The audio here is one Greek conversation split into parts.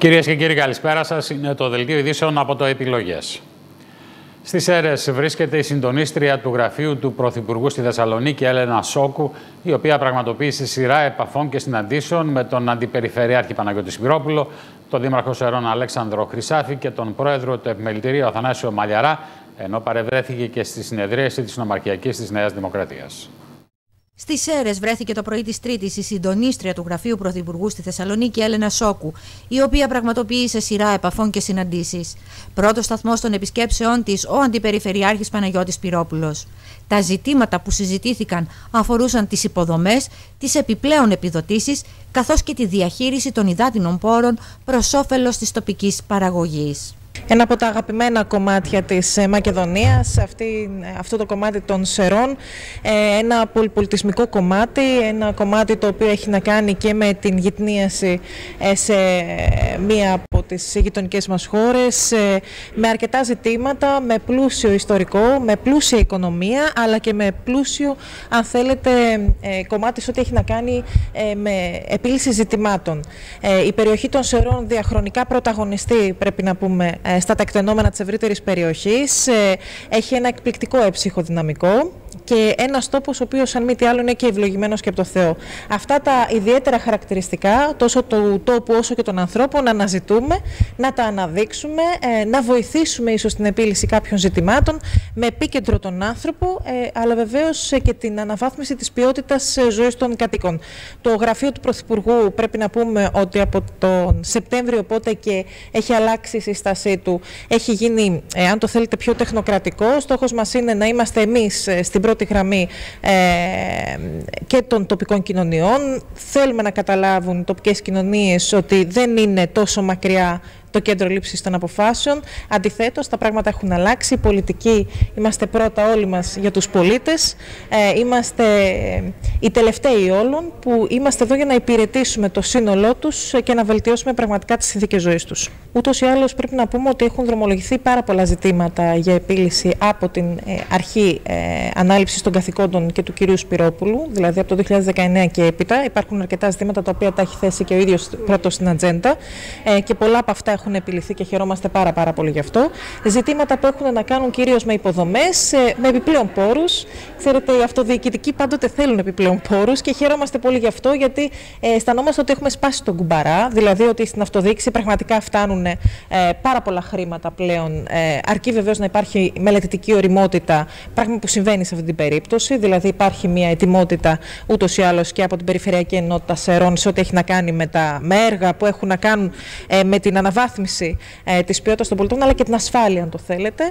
Κυρίες και κύριοι, καλησπέρα σας. Είναι το Δελτίο Ειδήσεων από το Επιλογές. Στις Σέρρες βρίσκεται η συντονίστρια του γραφείου του Πρωθυπουργού στη Θεσσαλονίκη, Έλενα Σόκου, η οποία πραγματοποίησε σειρά επαφών και συναντήσεων με τον Αντιπεριφερειάρχη Παναγιώτη Σπυρόπουλο, τον Δήμαρχο Σερών Αλέξανδρο Χρυσάφη και τον Πρόεδρο του Επιμελητηρίου Αθανάσιο Μαλιαρά, ενώ παρευρέθηκε και στη συνεδρίαση της Νομαρχιακής της Νέας Δημοκρατίας. Στις Σέρρες βρέθηκε το πρωί της Τρίτης η συντονίστρια του γραφείου Πρωθυπουργού στη Θεσσαλονίκη, Έλενα Σόκου, η οποία πραγματοποίησε σειρά επαφών και συναντήσεις. Πρώτος σταθμός των επισκέψεών της, ο Αντιπεριφερειάρχης Παναγιώτης Σπυρόπουλος. Τα ζητήματα που συζητήθηκαν αφορούσαν τις υποδομές, τις επιπλέον επιδοτήσεις, καθώς και τη διαχείριση των υδάτινων πόρων προς όφελος της τοπικής παραγωγής. Ένα από τα αγαπημένα κομμάτια της Μακεδονίας, αυτό το κομμάτι των Σερών, ένα πολυπολιτισμικό κομμάτι, ένα κομμάτι το οποίο έχει να κάνει και με την γειτνίαση σε μία από τις γειτονικές μας χώρες, με αρκετά ζητήματα, με πλούσιο ιστορικό, με πλούσια οικονομία, αλλά και με πλούσιο, αν θέλετε, κομμάτι σε ό,τι έχει να κάνει με επίλυση ζητημάτων. Η περιοχή των Σερών διαχρονικά πρωταγωνιστεί, πρέπει να πούμε, στα τεκτενόμενα της ευρύτερης περιοχής, έχει ένα εκπληκτικό έψυχο δυναμικό και ένας τόπος ο οποίος, αν μη τι άλλο, είναι και ευλογημένος και από το Θεό. Αυτά τα ιδιαίτερα χαρακτηριστικά, τόσο του τόπου όσο και των ανθρώπων, να αναζητούμε, να τα αναδείξουμε, να βοηθήσουμε ίσως την επίλυση κάποιων ζητημάτων, με επίκεντρο τον άνθρωπο, αλλά βεβαίως και την αναβάθμιση της ποιότητας ζωής των κατοίκων. Το γραφείο του Πρωθυπουργού, πρέπει να πούμε ότι από τον Σεπτέμβριο, οπότε και έχει αλλάξει η σύστασή του, έχει γίνει, αν το θέλετε, πιο τεχνοκρατικό. Στόχος μας είναι να είμαστε εμείς στην πρώτη γραμμή και των τοπικών κοινωνιών. Θέλουμε να καταλάβουν οι τοπικές κοινωνίες ότι δεν είναι τόσο μακριά το κέντρο λήψης των αποφάσεων. Αντιθέτως, τα πράγματα έχουν αλλάξει. Οι πολιτικοί είμαστε πρώτα όλοι μας για τους πολίτες. Είμαστε οι τελευταίοι όλων που είμαστε εδώ για να υπηρετήσουμε το σύνολό τους και να βελτιώσουμε πραγματικά τις συνθήκες ζωής τους. Ούτως ή άλλως, πρέπει να πούμε ότι έχουν δρομολογηθεί πάρα πολλά ζητήματα για επίλυση από την αρχή ανάληψης των καθηκόντων και του κυρίου Σπυρόπουλου, δηλαδή από το 2019 και έπειτα. Υπάρχουν αρκετά ζητήματα τα οποία τα έχει θέσει και ο ίδιος πρώτος στην ατζέντα και πολλά από αυτά έχουν επιληθεί και χαιρόμαστε πάρα πολύ γι' αυτό. Ζητήματα που έχουν να κάνουν κυρίως με υποδομές, με επιπλέον πόρους. Ξέρετε, οι αυτοδιοικητικοί πάντοτε θέλουν επιπλέον πόρους και χαιρόμαστε πολύ γι' αυτό, γιατί αισθανόμαστε ότι έχουμε σπάσει τον κουμπαρά, δηλαδή ότι στην αυτοδιοίκηση πραγματικά φτάνουν πάρα πολλά χρήματα πλέον. Αρκεί βεβαίως να υπάρχει μελετητική ωριμότητα, πράγμα που συμβαίνει σε αυτή την περίπτωση. Δηλαδή, υπάρχει μια ετοιμότητα ούτως ή άλλως και από την Περιφερειακή Ενότητα Σερών σε ό,τι έχει να κάνει με έργα που έχουν να κάνουν με την αναβάθμιση της ποιότητας των πολιτών, αλλά και την ασφάλεια, αν το θέλετε.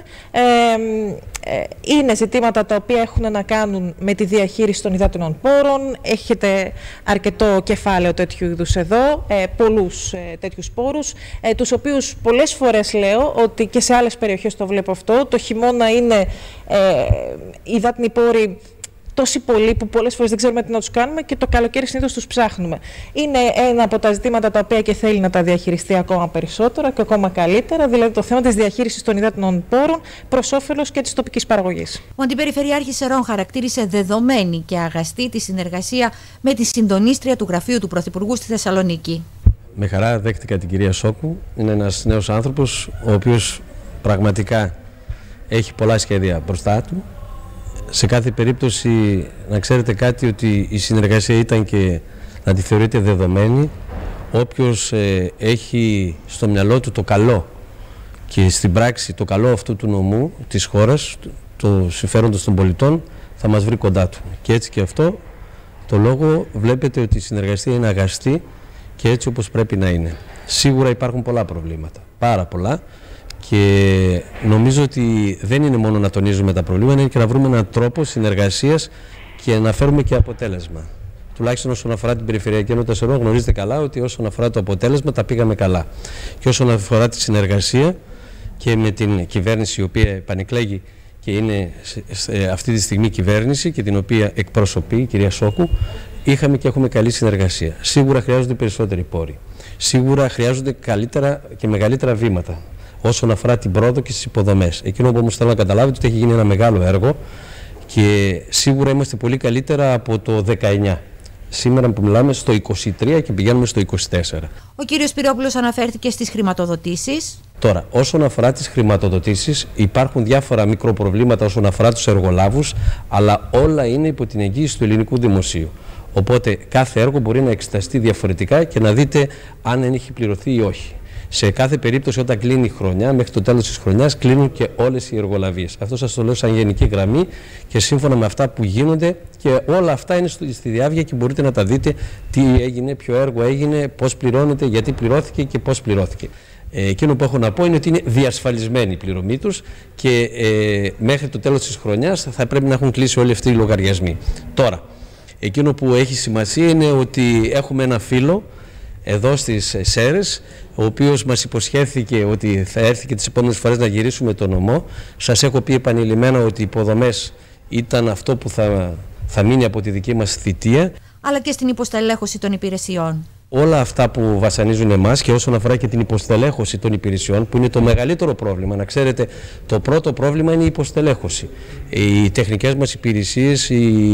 Είναι ζητήματα τα οποία έχουν να κάνουν με τη διαχείριση των υδάτινων πόρων. Έχετε αρκετό κεφάλαιο τέτοιου είδους εδώ, πολλούς τέτοιους πόρους, τους οποίους πολλές φορές λέω ότι και σε άλλες περιοχές το βλέπω αυτό. Το χειμώνα είναι υδάτινοι πόροι τόσοι πολλοί που πολλές φορές δεν ξέρουμε τι να τους κάνουμε και το καλοκαίρι συνήθως τους ψάχνουμε. Είναι ένα από τα ζητήματα τα οποία και θέλει να τα διαχειριστεί ακόμα περισσότερο και ακόμα καλύτερα, δηλαδή το θέμα της διαχείρισης των υδάτινων πόρων προς όφελος και της τοπικής παραγωγής. Ο Αντιπεριφερειάρχης Σερών χαρακτήρισε δεδομένη και αγαστή τη συνεργασία με τη συντονίστρια του γραφείου του Πρωθυπουργού στη Θεσσαλονίκη. Με χαρά δέχτηκα την κυρία Σόκου. Είναι ένας νέος άνθρωπος, ο οποίος πραγματικά έχει πολλά σχέδια μπροστά του. Σε κάθε περίπτωση, να ξέρετε κάτι, ότι η συνεργασία ήταν και να τη θεωρείτε δεδομένη. Όποιος έχει στο μυαλό του το καλό και στην πράξη το καλό αυτού του νομού, της χώρας, το συμφέροντος των πολιτών, θα μας βρει κοντά του. Και έτσι και αυτό το λόγο βλέπετε ότι η συνεργασία είναι αγαστή και έτσι όπως πρέπει να είναι. Σίγουρα υπάρχουν πολλά προβλήματα, πάρα πολλά. Και νομίζω ότι δεν είναι μόνο να τονίζουμε τα προβλήματα, είναι και να βρούμε έναν τρόπο συνεργασίας και να φέρουμε και αποτέλεσμα. Τουλάχιστον όσον αφορά την Περιφερειακή Ενότητα Σερών, γνωρίζετε καλά ότι όσον αφορά το αποτέλεσμα τα πήγαμε καλά. Και όσον αφορά τη συνεργασία και με την κυβέρνηση η οποία επανεκλέγει και είναι αυτή τη στιγμή κυβέρνηση και την οποία εκπροσωπεί η κυρία Σόκου, είχαμε και έχουμε καλή συνεργασία. Σίγουρα χρειάζονται περισσότεροι πόροι. Σίγουρα χρειάζονται καλύτερα και μεγαλύτερα βήματα όσον αφορά την πρόοδο και στις υποδομές. Εκείνο που όμως θέλω να καταλάβετε ότι έχει γίνει ένα μεγάλο έργο και σίγουρα είμαστε πολύ καλύτερα από το 19. σήμερα που μιλάμε στο 23 και πηγαίνουμε στο 24. Ο κύριος Σπυρόπουλος αναφέρθηκε στις χρηματοδοτήσεις. Τώρα, όσον αφορά τις χρηματοδοτήσεις, υπάρχουν διάφορα μικροπροβλήματα όσον αφορά τους εργολάβους, αλλά όλα είναι υπό την εγγύηση του ελληνικού δημοσίου. Οπότε κάθε έργο μπορεί να εξεταστεί διαφορετικά και να δείτε αν έχει πληρωθεί ή όχι. Σε κάθε περίπτωση, όταν κλείνει η χρονιά, μέχρι το τέλος της χρονιάς, κλείνουν και όλες οι εργολαβίες. Αυτό σας το λέω σαν γενική γραμμή και σύμφωνα με αυτά που γίνονται, και όλα αυτά είναι στη διάβια και μπορείτε να τα δείτε τι έγινε, ποιο έργο έγινε, πώς πληρώνεται, γιατί πληρώθηκε και πώς πληρώθηκε. Εκείνο που έχω να πω είναι ότι είναι διασφαλισμένη η πληρωμή τους και μέχρι το τέλος της χρονιάς θα πρέπει να έχουν κλείσει όλοι αυτοί οι λογαριασμοί. Τώρα, εκείνο που έχει σημασία είναι ότι έχουμε ένα φίλο εδώ στις Σέρρες, ο οποίος μας υποσχέθηκε ότι θα έρθει και τις επόμενες φορές να γυρίσουμε τον νομό. Σας έχω πει επανειλημμένα ότι οι υποδομές ήταν αυτό που θα μείνει από τη δική μας θητεία. Αλλά και στην υποστελέχωση των υπηρεσιών. Όλα αυτά που βασανίζουν εμάς και όσον αφορά και την υποστελέχωση των υπηρεσιών, που είναι το μεγαλύτερο πρόβλημα. Να ξέρετε, το πρώτο πρόβλημα είναι η υποστελέχωση. Οι τεχνικές μας υπηρεσίες,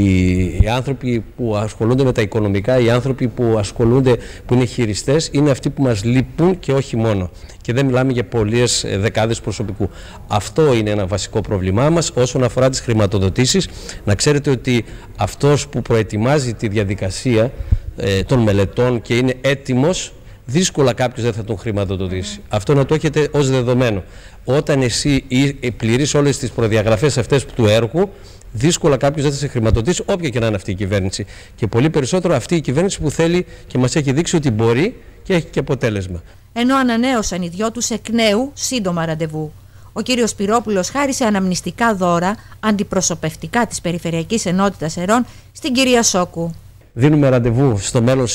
οι άνθρωποι που ασχολούνται με τα οικονομικά, οι άνθρωποι που είναι χειριστές, είναι αυτοί που μας λείπουν και όχι μόνο. Και δεν μιλάμε για πολλές δεκάδες προσωπικού. Αυτό είναι ένα βασικό πρόβλημά μας. Όσον αφορά τις χρηματοδοτήσεις, να ξέρετε ότι αυτός που προετοιμάζει τη διαδικασία των μελετών και είναι έτοιμος, δύσκολα κάποιος δεν θα τον χρηματοδοτήσει. Αυτό να το έχετε ως δεδομένο. Όταν εσύ πληρείς όλες τις προδιαγραφές αυτές του έργου, δύσκολα κάποιος δεν θα σε χρηματοδοτήσει, όποια και να είναι αυτή η κυβέρνηση. Και πολύ περισσότερο αυτή η κυβέρνηση που θέλει και μας έχει δείξει ότι μπορεί και έχει και αποτέλεσμα. Ενώ ανανέωσαν οι δυο τους εκ νέου σύντομα ραντεβού. Ο κύριος Σπυρόπουλος χάρισε αναμνηστικά δώρα αντιπροσωπευτικά της Περιφερειακής Ενότητας Σερών στην κυρία Σόκου. Δίνουμε ραντεβού στο μέλλον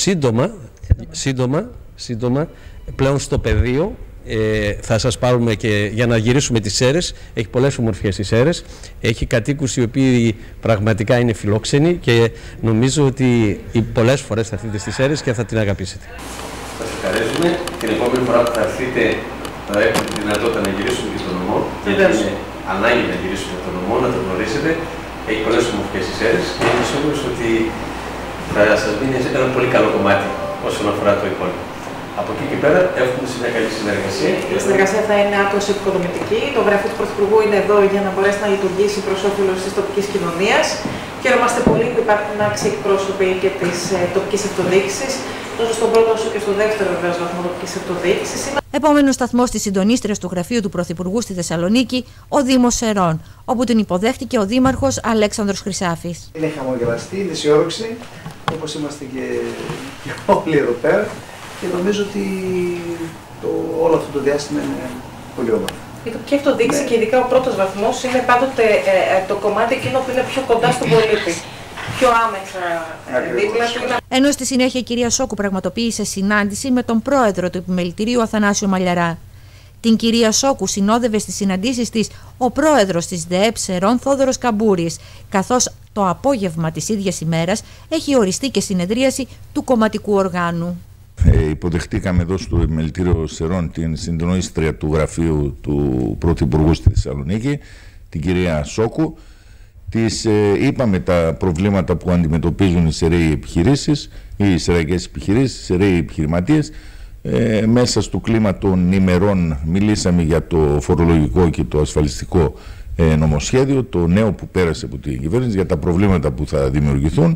σύντομα, πλέον στο πεδίο. Θα σας πάρουμε και για να γυρίσουμε τις Σέρρες. Έχει πολλές ομορφιές οι Σέρρες. Έχει κατοίκους οι οποίοι πραγματικά είναι φιλόξενοι και νομίζω ότι πολλές φορές θα έρθετε στις Σέρρες και θα την αγαπήσετε. Σας ευχαριστούμε. Την επόμενη φορά που θα έρθετε θα έχουμε τη δυνατότητα να γυρίσουμε και στον νομό. Γιατί είναι ανάγκη να γυρίσουμε στον νομό, να το γνωρίσετε. Έχει πολλές ομορφιές οι Σέρρες και είμαι σίγουρος ότι θα σας μείνει ένα πολύ καλό κομμάτι όσον αφορά το υπόλοιπο. Από εκεί και πέρα έχουμε μια καλή συνεργασία. Η συνεργασία θα είναι άκρως επικοδομητική. Το γραφείο του Πρωθυπουργού είναι εδώ για να μπορέσει να λειτουργήσει προς όφελος της τοπικής κοινωνίας. Χαιρόμαστε πολύ που υπάρχουν άξιοι εκπρόσωποι και της τοπικής αυτοδιοίκησης, τόσο στον πρώτο όσο και στο δεύτερο βαθμό τοπικής αυτοδιοίκησης. Επόμενος σταθμός της συντονίστριας του γραφείου του Πρωθυπουργού στη Θεσσαλονίκη, ο Δήμος Σερών, όπου την υποδέχτηκε ο Δήμαρχος Αλέξανδρος Χρυσάφης. Είναι χαμογελαστή, είναι αισιόδοξη, όπως είμαστε και όλοι εδώ πέρα. Και νομίζω ότι όλο αυτό το διάστημα είναι πολύ όμορφο. Η τοπική αυτοδιοίκηση και ειδικά ο πρώτος βαθμός είναι πάντοτε το κομμάτι εκείνο που είναι πιο κοντά στον πολίτη. Πιο άμεσα δίπλα του. Ενώ στη συνέχεια η κυρία Σόκου πραγματοποίησε συνάντηση με τον πρόεδρο του Επιμελητηρίου Αθανάσιο Μαλιαρά. Την κυρία Σόκου συνόδευε στις συναντήσεις της ο πρόεδρος της ΔΕΕΠ Σερών Θόδωρος Καμπούρης, καθώς το απόγευμα της ίδιας ημέρας έχει οριστεί και συνεδρίαση του κομματικού οργάνου. Υποδεχτήκαμε εδώ στο Επιμελητήριο Σερών την συντονίστρια του γραφείου του Πρωθυπουργού στη Θεσσαλονίκη, την κυρία Σόκου. Της είπαμε τα προβλήματα που αντιμετωπίζουν οι σεραίοι επιχειρήσεις, οι σεραϊκές επιχειρήσεις, οι σεραίοι επιχειρηματίες. Μέσα στο κλίμα των ημερών μιλήσαμε για το φορολογικό και το ασφαλιστικό νομοσχέδιο, το νέο που πέρασε από την κυβέρνηση, για τα προβλήματα που θα δημιουργηθούν.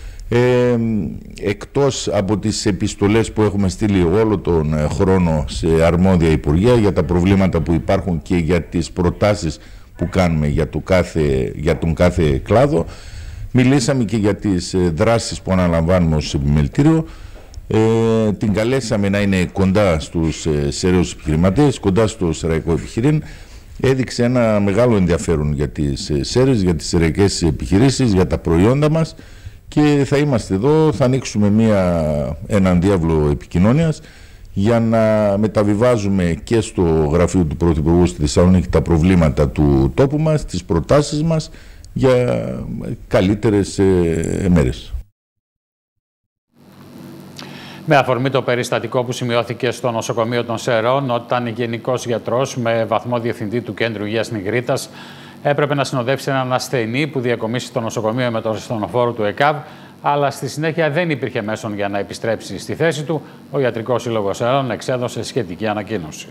Εκτός από τις επιστολές που έχουμε στείλει όλο τον χρόνο σε αρμόδια υπουργεία για τα προβλήματα που υπάρχουν και για τις προτάσεις που κάνουμε για τον κάθε κλάδο, μιλήσαμε και για τις δράσεις που αναλαμβάνουμε ως επιμελητήριο. Την καλέσαμε να είναι κοντά στους σεραίους επιχειρηματίες, κοντά στο σεραϊκό επιχειρήν. Έδειξε ένα μεγάλο ενδιαφέρον για τις Σέρρες, για τις σεραϊκές επιχειρήσεις, για τα προϊόντα μας. Και θα είμαστε εδώ, θα ανοίξουμε έναν διάβλο επικοινωνίας για να μεταβιβάζουμε και στο γραφείο του Πρωθυπουργού στη Θεσσαλονίκη τα προβλήματα του τόπου μας, τις προτάσεις μας για καλύτερες μέρες. Με αφορμή το περιστατικό που σημειώθηκε στο νοσοκομείο των Σερών, όταν γενικός γιατρός με βαθμό διευθυντή του Κέντρου Υγείας Νιγρίτας έπρεπε να συνοδεύσει έναν ασθενή που διακομίσει στο νοσοκομείο με τον ασθενοφόρο του ΕΚΑΒ, αλλά στη συνέχεια δεν υπήρχε μέσον για να επιστρέψει στη θέση του. Ο Ιατρικός Σύλλογος Ερών εξέδωσε σχετική ανακοίνωση.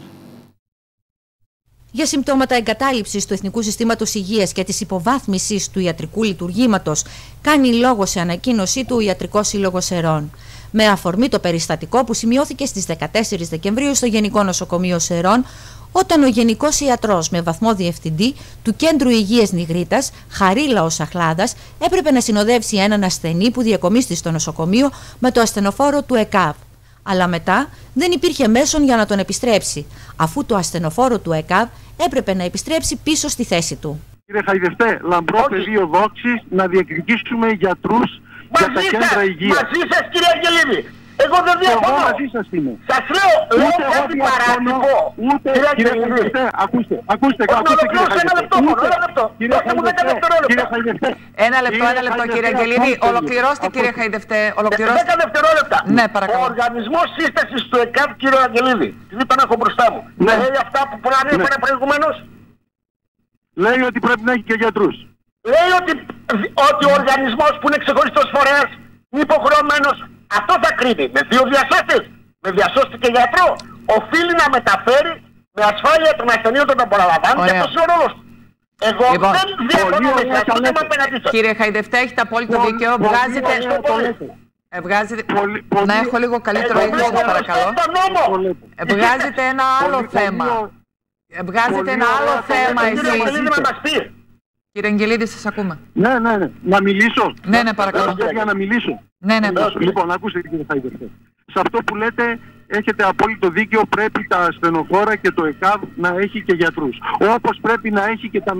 Για συμπτώματα εγκατάλειψης του Εθνικού Συστήματος Υγείας και της υποβάθμισης του ιατρικού λειτουργήματος, κάνει λόγο σε ανακοίνωσή του ο Ιατρικός Σύλλογος Ερών. Με αφορμή το περιστατικό που σημειώθηκε στις 14 Δεκεμβρίου στο Γενικό Νοσοκομείο Σερών, όταν ο Γενικός Ιατρός με βαθμό διευθυντή του Κέντρου Υγείας Νιγρίτας, Χαρίλαος Αχλάδας, έπρεπε να συνοδεύσει έναν ασθενή που διακομίστη στο νοσοκομείο με το ασθενοφόρο του ΕΚΑΒ. Αλλά μετά δεν υπήρχε μέσον για να τον επιστρέψει, αφού το ασθενοφόρο του ΕΚΑΒ έπρεπε να επιστρέψει πίσω στη θέση του. Κύριε Χαϊδευτέ, λαμπρό πεδίο δόξης να διεκδικήσουμε γιατρούς για τα κέντρα υγείας. Μαζί σας, κύριε Αγγελίδη. Εγώ δεν διαφωνώ. Εγώ μαζί σας είμαι. Σας λέω κάτι παράτυπο. Κύριε Χαϊδευτέ, ακούστε κύριε Χαϊδευτέ. Ένα λεπτό κύριε Αγγελίδη. Ολοκληρώστε κύριε Χαϊδευτέ. 10 δευτερόλεπτα. Ναι, παρακαλώ. Ο οργανισμός σύστασης του ΕΚΑΒ, κύριε Αγγελίδη, επειδή τον έχω μπροστά μου, λέει αυτά που προανέφερα προηγουμένως. Λέει ότι πρέπει να έχει και γιατρούς. Λέει ότι ο οργανισμός που είναι ξεχωριστός φορέας είναι υποχρεωμένος. Αυτό θα κρίνει. Με 2 διασώστες, με διασώστη και γιατρό, οφείλει να μεταφέρει με ασφάλεια τον ασθενή όταν τον παραλαμβάνει και αυτός είναι ο ρόλος του. Εγώ δεν διαφωνώ με εσάς, δεν είμαι απέναντί σας. Κύριε Χαϊδευτέ, έχετε απόλυτο δίκαιο. Βγάζετε. Να έχω λίγο καλύτερο ύφος, παρακαλώ. Βγάζετε ένα άλλο θέμα. Βγάζετε ένα άλλο θέμα εσείς. Κύριε Αγγελίδη, σας ακούμε. Ναι. Να μιλήσω. Ναι, παρακαλώ. Για να μιλήσω. Ναι. Λοιπόν, ακούστε κύριε Χαϊδευτέ. Σε αυτό που λέτε έχετε απόλυτο δίκιο, πρέπει τα ασθενοφόρα και το ΕΚΑΒ να έχει και γιατρούς. Όπως πρέπει να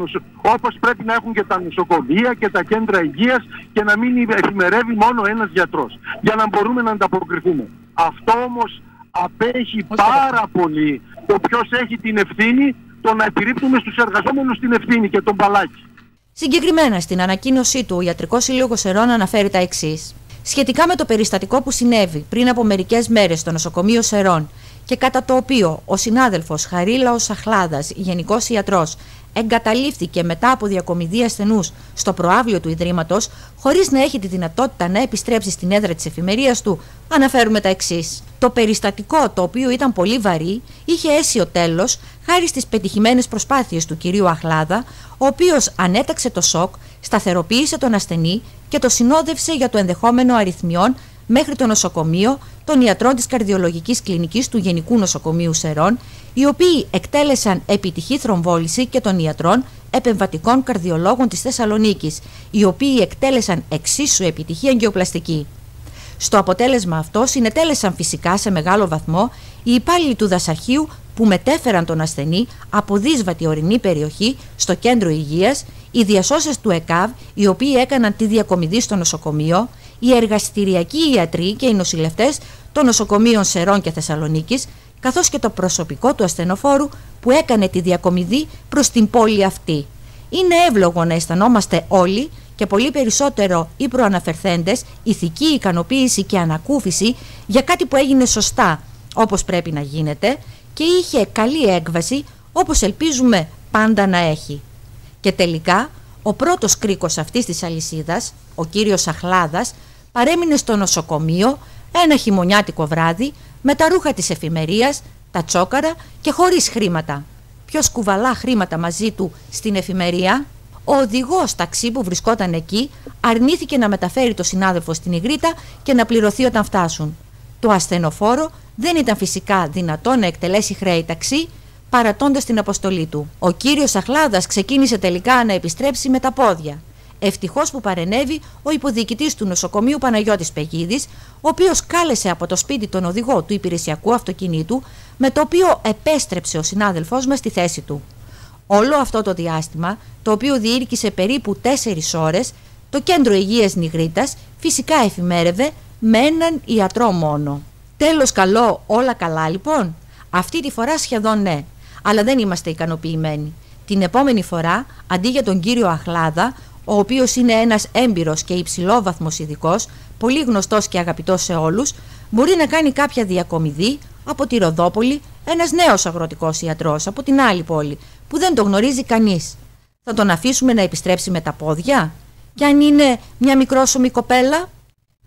έχουν και τα νοσοκομεία και τα κέντρα υγείας και να μην εφημερεύει μόνο ένας γιατρός. Για να μπορούμε να ανταποκριθούμε. Αυτό όμως απέχει πάρα πολύ το ποιος έχει την ευθύνη, το να επιρρύπτουμε στους εργαζόμενους την ευθύνη και τον μπαλάκι. Συγκεκριμένα στην ανακοίνωσή του, ο Ιατρικός Σύλλογος Ερών αναφέρει τα εξής. Σχετικά με το περιστατικό που συνέβη πριν από μερικές μέρες στο νοσοκομείο Σερών και κατά το οποίο ο συνάδελφος Χαρίλαος Αχλάδας, γενικός ιατρός, εγκαταλείφθηκε μετά από διακομιδή ασθενούς στο προαύλιο του Ιδρύματος, χωρίς να έχει τη δυνατότητα να επιστρέψει στην έδρα της εφημερίας του, αναφέρουμε τα εξής. Το περιστατικό, το οποίο ήταν πολύ βαρύ, είχε αίσιο τέλος χάρη στις πετυχημένες προσπάθειες του κυρίου Αχλάδα, ο οποίος ανέταξε το σοκ, σταθεροποίησε τον ασθενή και το συνόδευσε για το ενδεχόμενο αριθμιών μέχρι το νοσοκομείο των ιατρών της καρδιολογικής κλινικής του Γενικού Νοσοκομείου Σερών, οι οποίοι εκτέλεσαν επιτυχή θρομβόληση και των ιατρών επεμβατικών καρδιολόγων της Θεσσαλονίκης, οι οποίοι εκτέλεσαν εξίσου επιτυχή αγκιοπλαστική. Στο αποτέλεσμα αυτό συνετέλεσαν φυσικά σε μεγάλο βαθμό οι υπάλληλοι του δασαρχείου που μετέφεραν τον ασθενή από δύσβατη ορεινή περιοχή στο κέντρο υγείας, οι διασώσες του ΕΚΑΒ, οι οποίοι έκαναν τη διακομιδή στο νοσοκομείο, οι εργαστηριακοί ιατροί και οι νοσηλευτές των νοσοκομείων Σερών και Θεσσαλονίκης, καθώς και το προσωπικό του ασθενοφόρου που έκανε τη διακομιδή προς την πόλη αυτή. Είναι εύλογο να αισθανόμαστε όλοι και πολύ περισσότερο οι προαναφερθέντες ηθική ικανοποίηση και ανακούφιση για κάτι που έγινε σωστά όπως πρέπει να γίνεται και είχε καλή έκβαση όπως ελπίζουμε πάντα να έχει. Και τελικά ο πρώτος κρίκος αυτής της αλυσίδας, ο κύριος Αχλάδας, παρέμεινε στο νοσοκομείο ένα χειμωνιάτικο βράδυ με τα ρούχα της εφημερίας, τα τσόκαρα και χωρίς χρήματα. Ποιος κουβαλά χρήματα μαζί του στην εφημερία? Ο οδηγός ταξί που βρισκόταν εκεί αρνήθηκε να μεταφέρει το συνάδελφο στην Ιγρήτα και να πληρωθεί όταν φτάσουν. Το ασθενοφόρο δεν ήταν φυσικά δυνατό να εκτελέσει χρέη ταξί, παρατώντας την αποστολή του. Ο κύριος Αχλάδας ξεκίνησε τελικά να επιστρέψει με τα πόδια. Ευτυχώς που παρενέβη ο υποδιοικητής του νοσοκομείου Παναγιώτης Πεγίδης, ο οποίος κάλεσε από το σπίτι τον οδηγό του υπηρεσιακού αυτοκινήτου, με το οποίο επέστρεψε ο συνάδελφός μας στη θέση του. Όλο αυτό το διάστημα, το οποίο διήρκησε περίπου 4 ώρες, το κέντρο υγείας Νιγρίτας φυσικά εφημέρευε με έναν ιατρό μόνο. Τέλος καλό, όλα καλά λοιπόν? Αυτή τη φορά σχεδόν ναι, αλλά δεν είμαστε ικανοποιημένοι. Την επόμενη φορά, αντί για τον κύριο Αχλάδα, ο οποίος είναι ένας έμπειρος και υψηλόβαθμος ειδικός, πολύ γνωστός και αγαπητός σε όλους, μπορεί να κάνει κάποια διακομιδή από τη Ροδόπολη ένας νέος αγροτικός ιατρός από την άλλη πόλη, που δεν το γνωρίζει κανείς. Θα τον αφήσουμε να επιστρέψει με τα πόδια? Και αν είναι μια μικρόσωμη κοπέλα?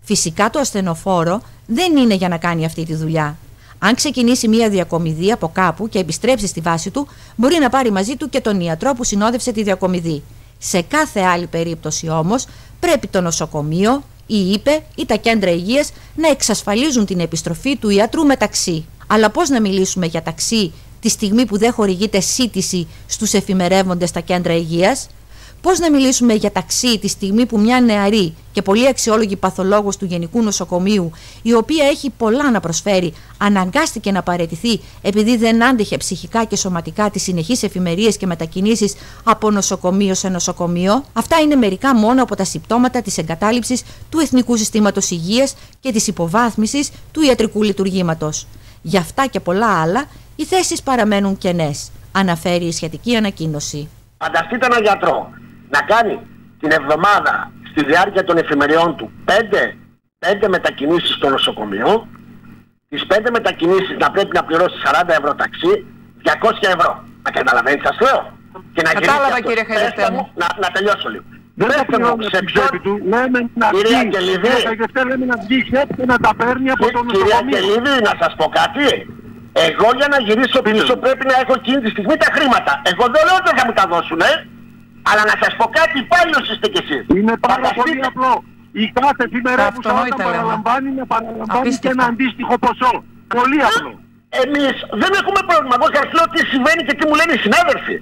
Φυσικά το ασθενοφόρο δεν είναι για να κάνει αυτή τη δουλειά. Αν ξεκινήσει μία διακομιδή από κάπου και επιστρέψει στη βάση του, μπορεί να πάρει μαζί του και τον ιατρό που συνόδευσε τη διακομιδή. Σε κάθε άλλη περίπτωση όμως, πρέπει το νοσοκομείο, η ΥΠΕ ή τα κέντρα υγείας να εξασφαλίζουν την επιστροφή του ιατρού με ταξί. Αλλά πώς να μιλήσουμε για ταξί τη στιγμή που δεν χορηγείται σύντηση στους εφημερεύοντες στα κέντρα υγείας? Πώς να μιλήσουμε για ταξί τη στιγμή που μια νεαρή και πολύ αξιόλογη παθολόγος του Γενικού Νοσοκομείου, η οποία έχει πολλά να προσφέρει, αναγκάστηκε να παραιτηθεί επειδή δεν άντεχε ψυχικά και σωματικά τις συνεχείς εφημερίες και μετακινήσεις από νοσοκομείο σε νοσοκομείο? Αυτά είναι μερικά μόνο από τα συμπτώματα της εγκατάλειψης του Εθνικού Συστήματος Υγείας και της υποβάθμισης του ιατρικού λειτουργήματος. Γι' αυτά και πολλά άλλα, οι θέσεις παραμένουν κενές, αναφέρει η σχετική ανακοίνωση. Φανταστείτε έναν γιατρό να κάνει την εβδομάδα στη διάρκεια των εφημεριών του 5 μετακινήσεις στο νοσοκομείο, τις 5 μετακινήσεις να πρέπει να πληρώσει 40 ευρώ ταξί, 200 ευρώ. Να καταλαβαίνεις σας λέω? Και να κατάλαβα, κύριε Χαϊδευτέλη. Να τελειώσω λίγο. Δεν θα πληρώνουμε σε ποιον του, λέμε να βγει, λέμε να βγει και να τα παίρνει από το νοσοκομείο. Κυρία Κελίδη, να σας πω κάτι. Εγώ για να γυρίσω πίσω πρέπει να έχω εκείνη τη στιγμή τα χρήματα. Εγώ δεν λέω ότι θα μου τα δώσουν, αλλά να σας πω κάτι, υπάλληλος είστε κι εσείς. Είναι πάρα πολύ απλό. Η κάθε εφημερεύουσα όταν παραλαμβάνει να παραλαμβάνει και ένα αντίστοιχο ποσό. Πολύ απλό. Εμείς δεν έχουμε πρόβλημα. Εγώ σας λέω τι συμβαίνει και τι μου λένε οι συνάδελφοι.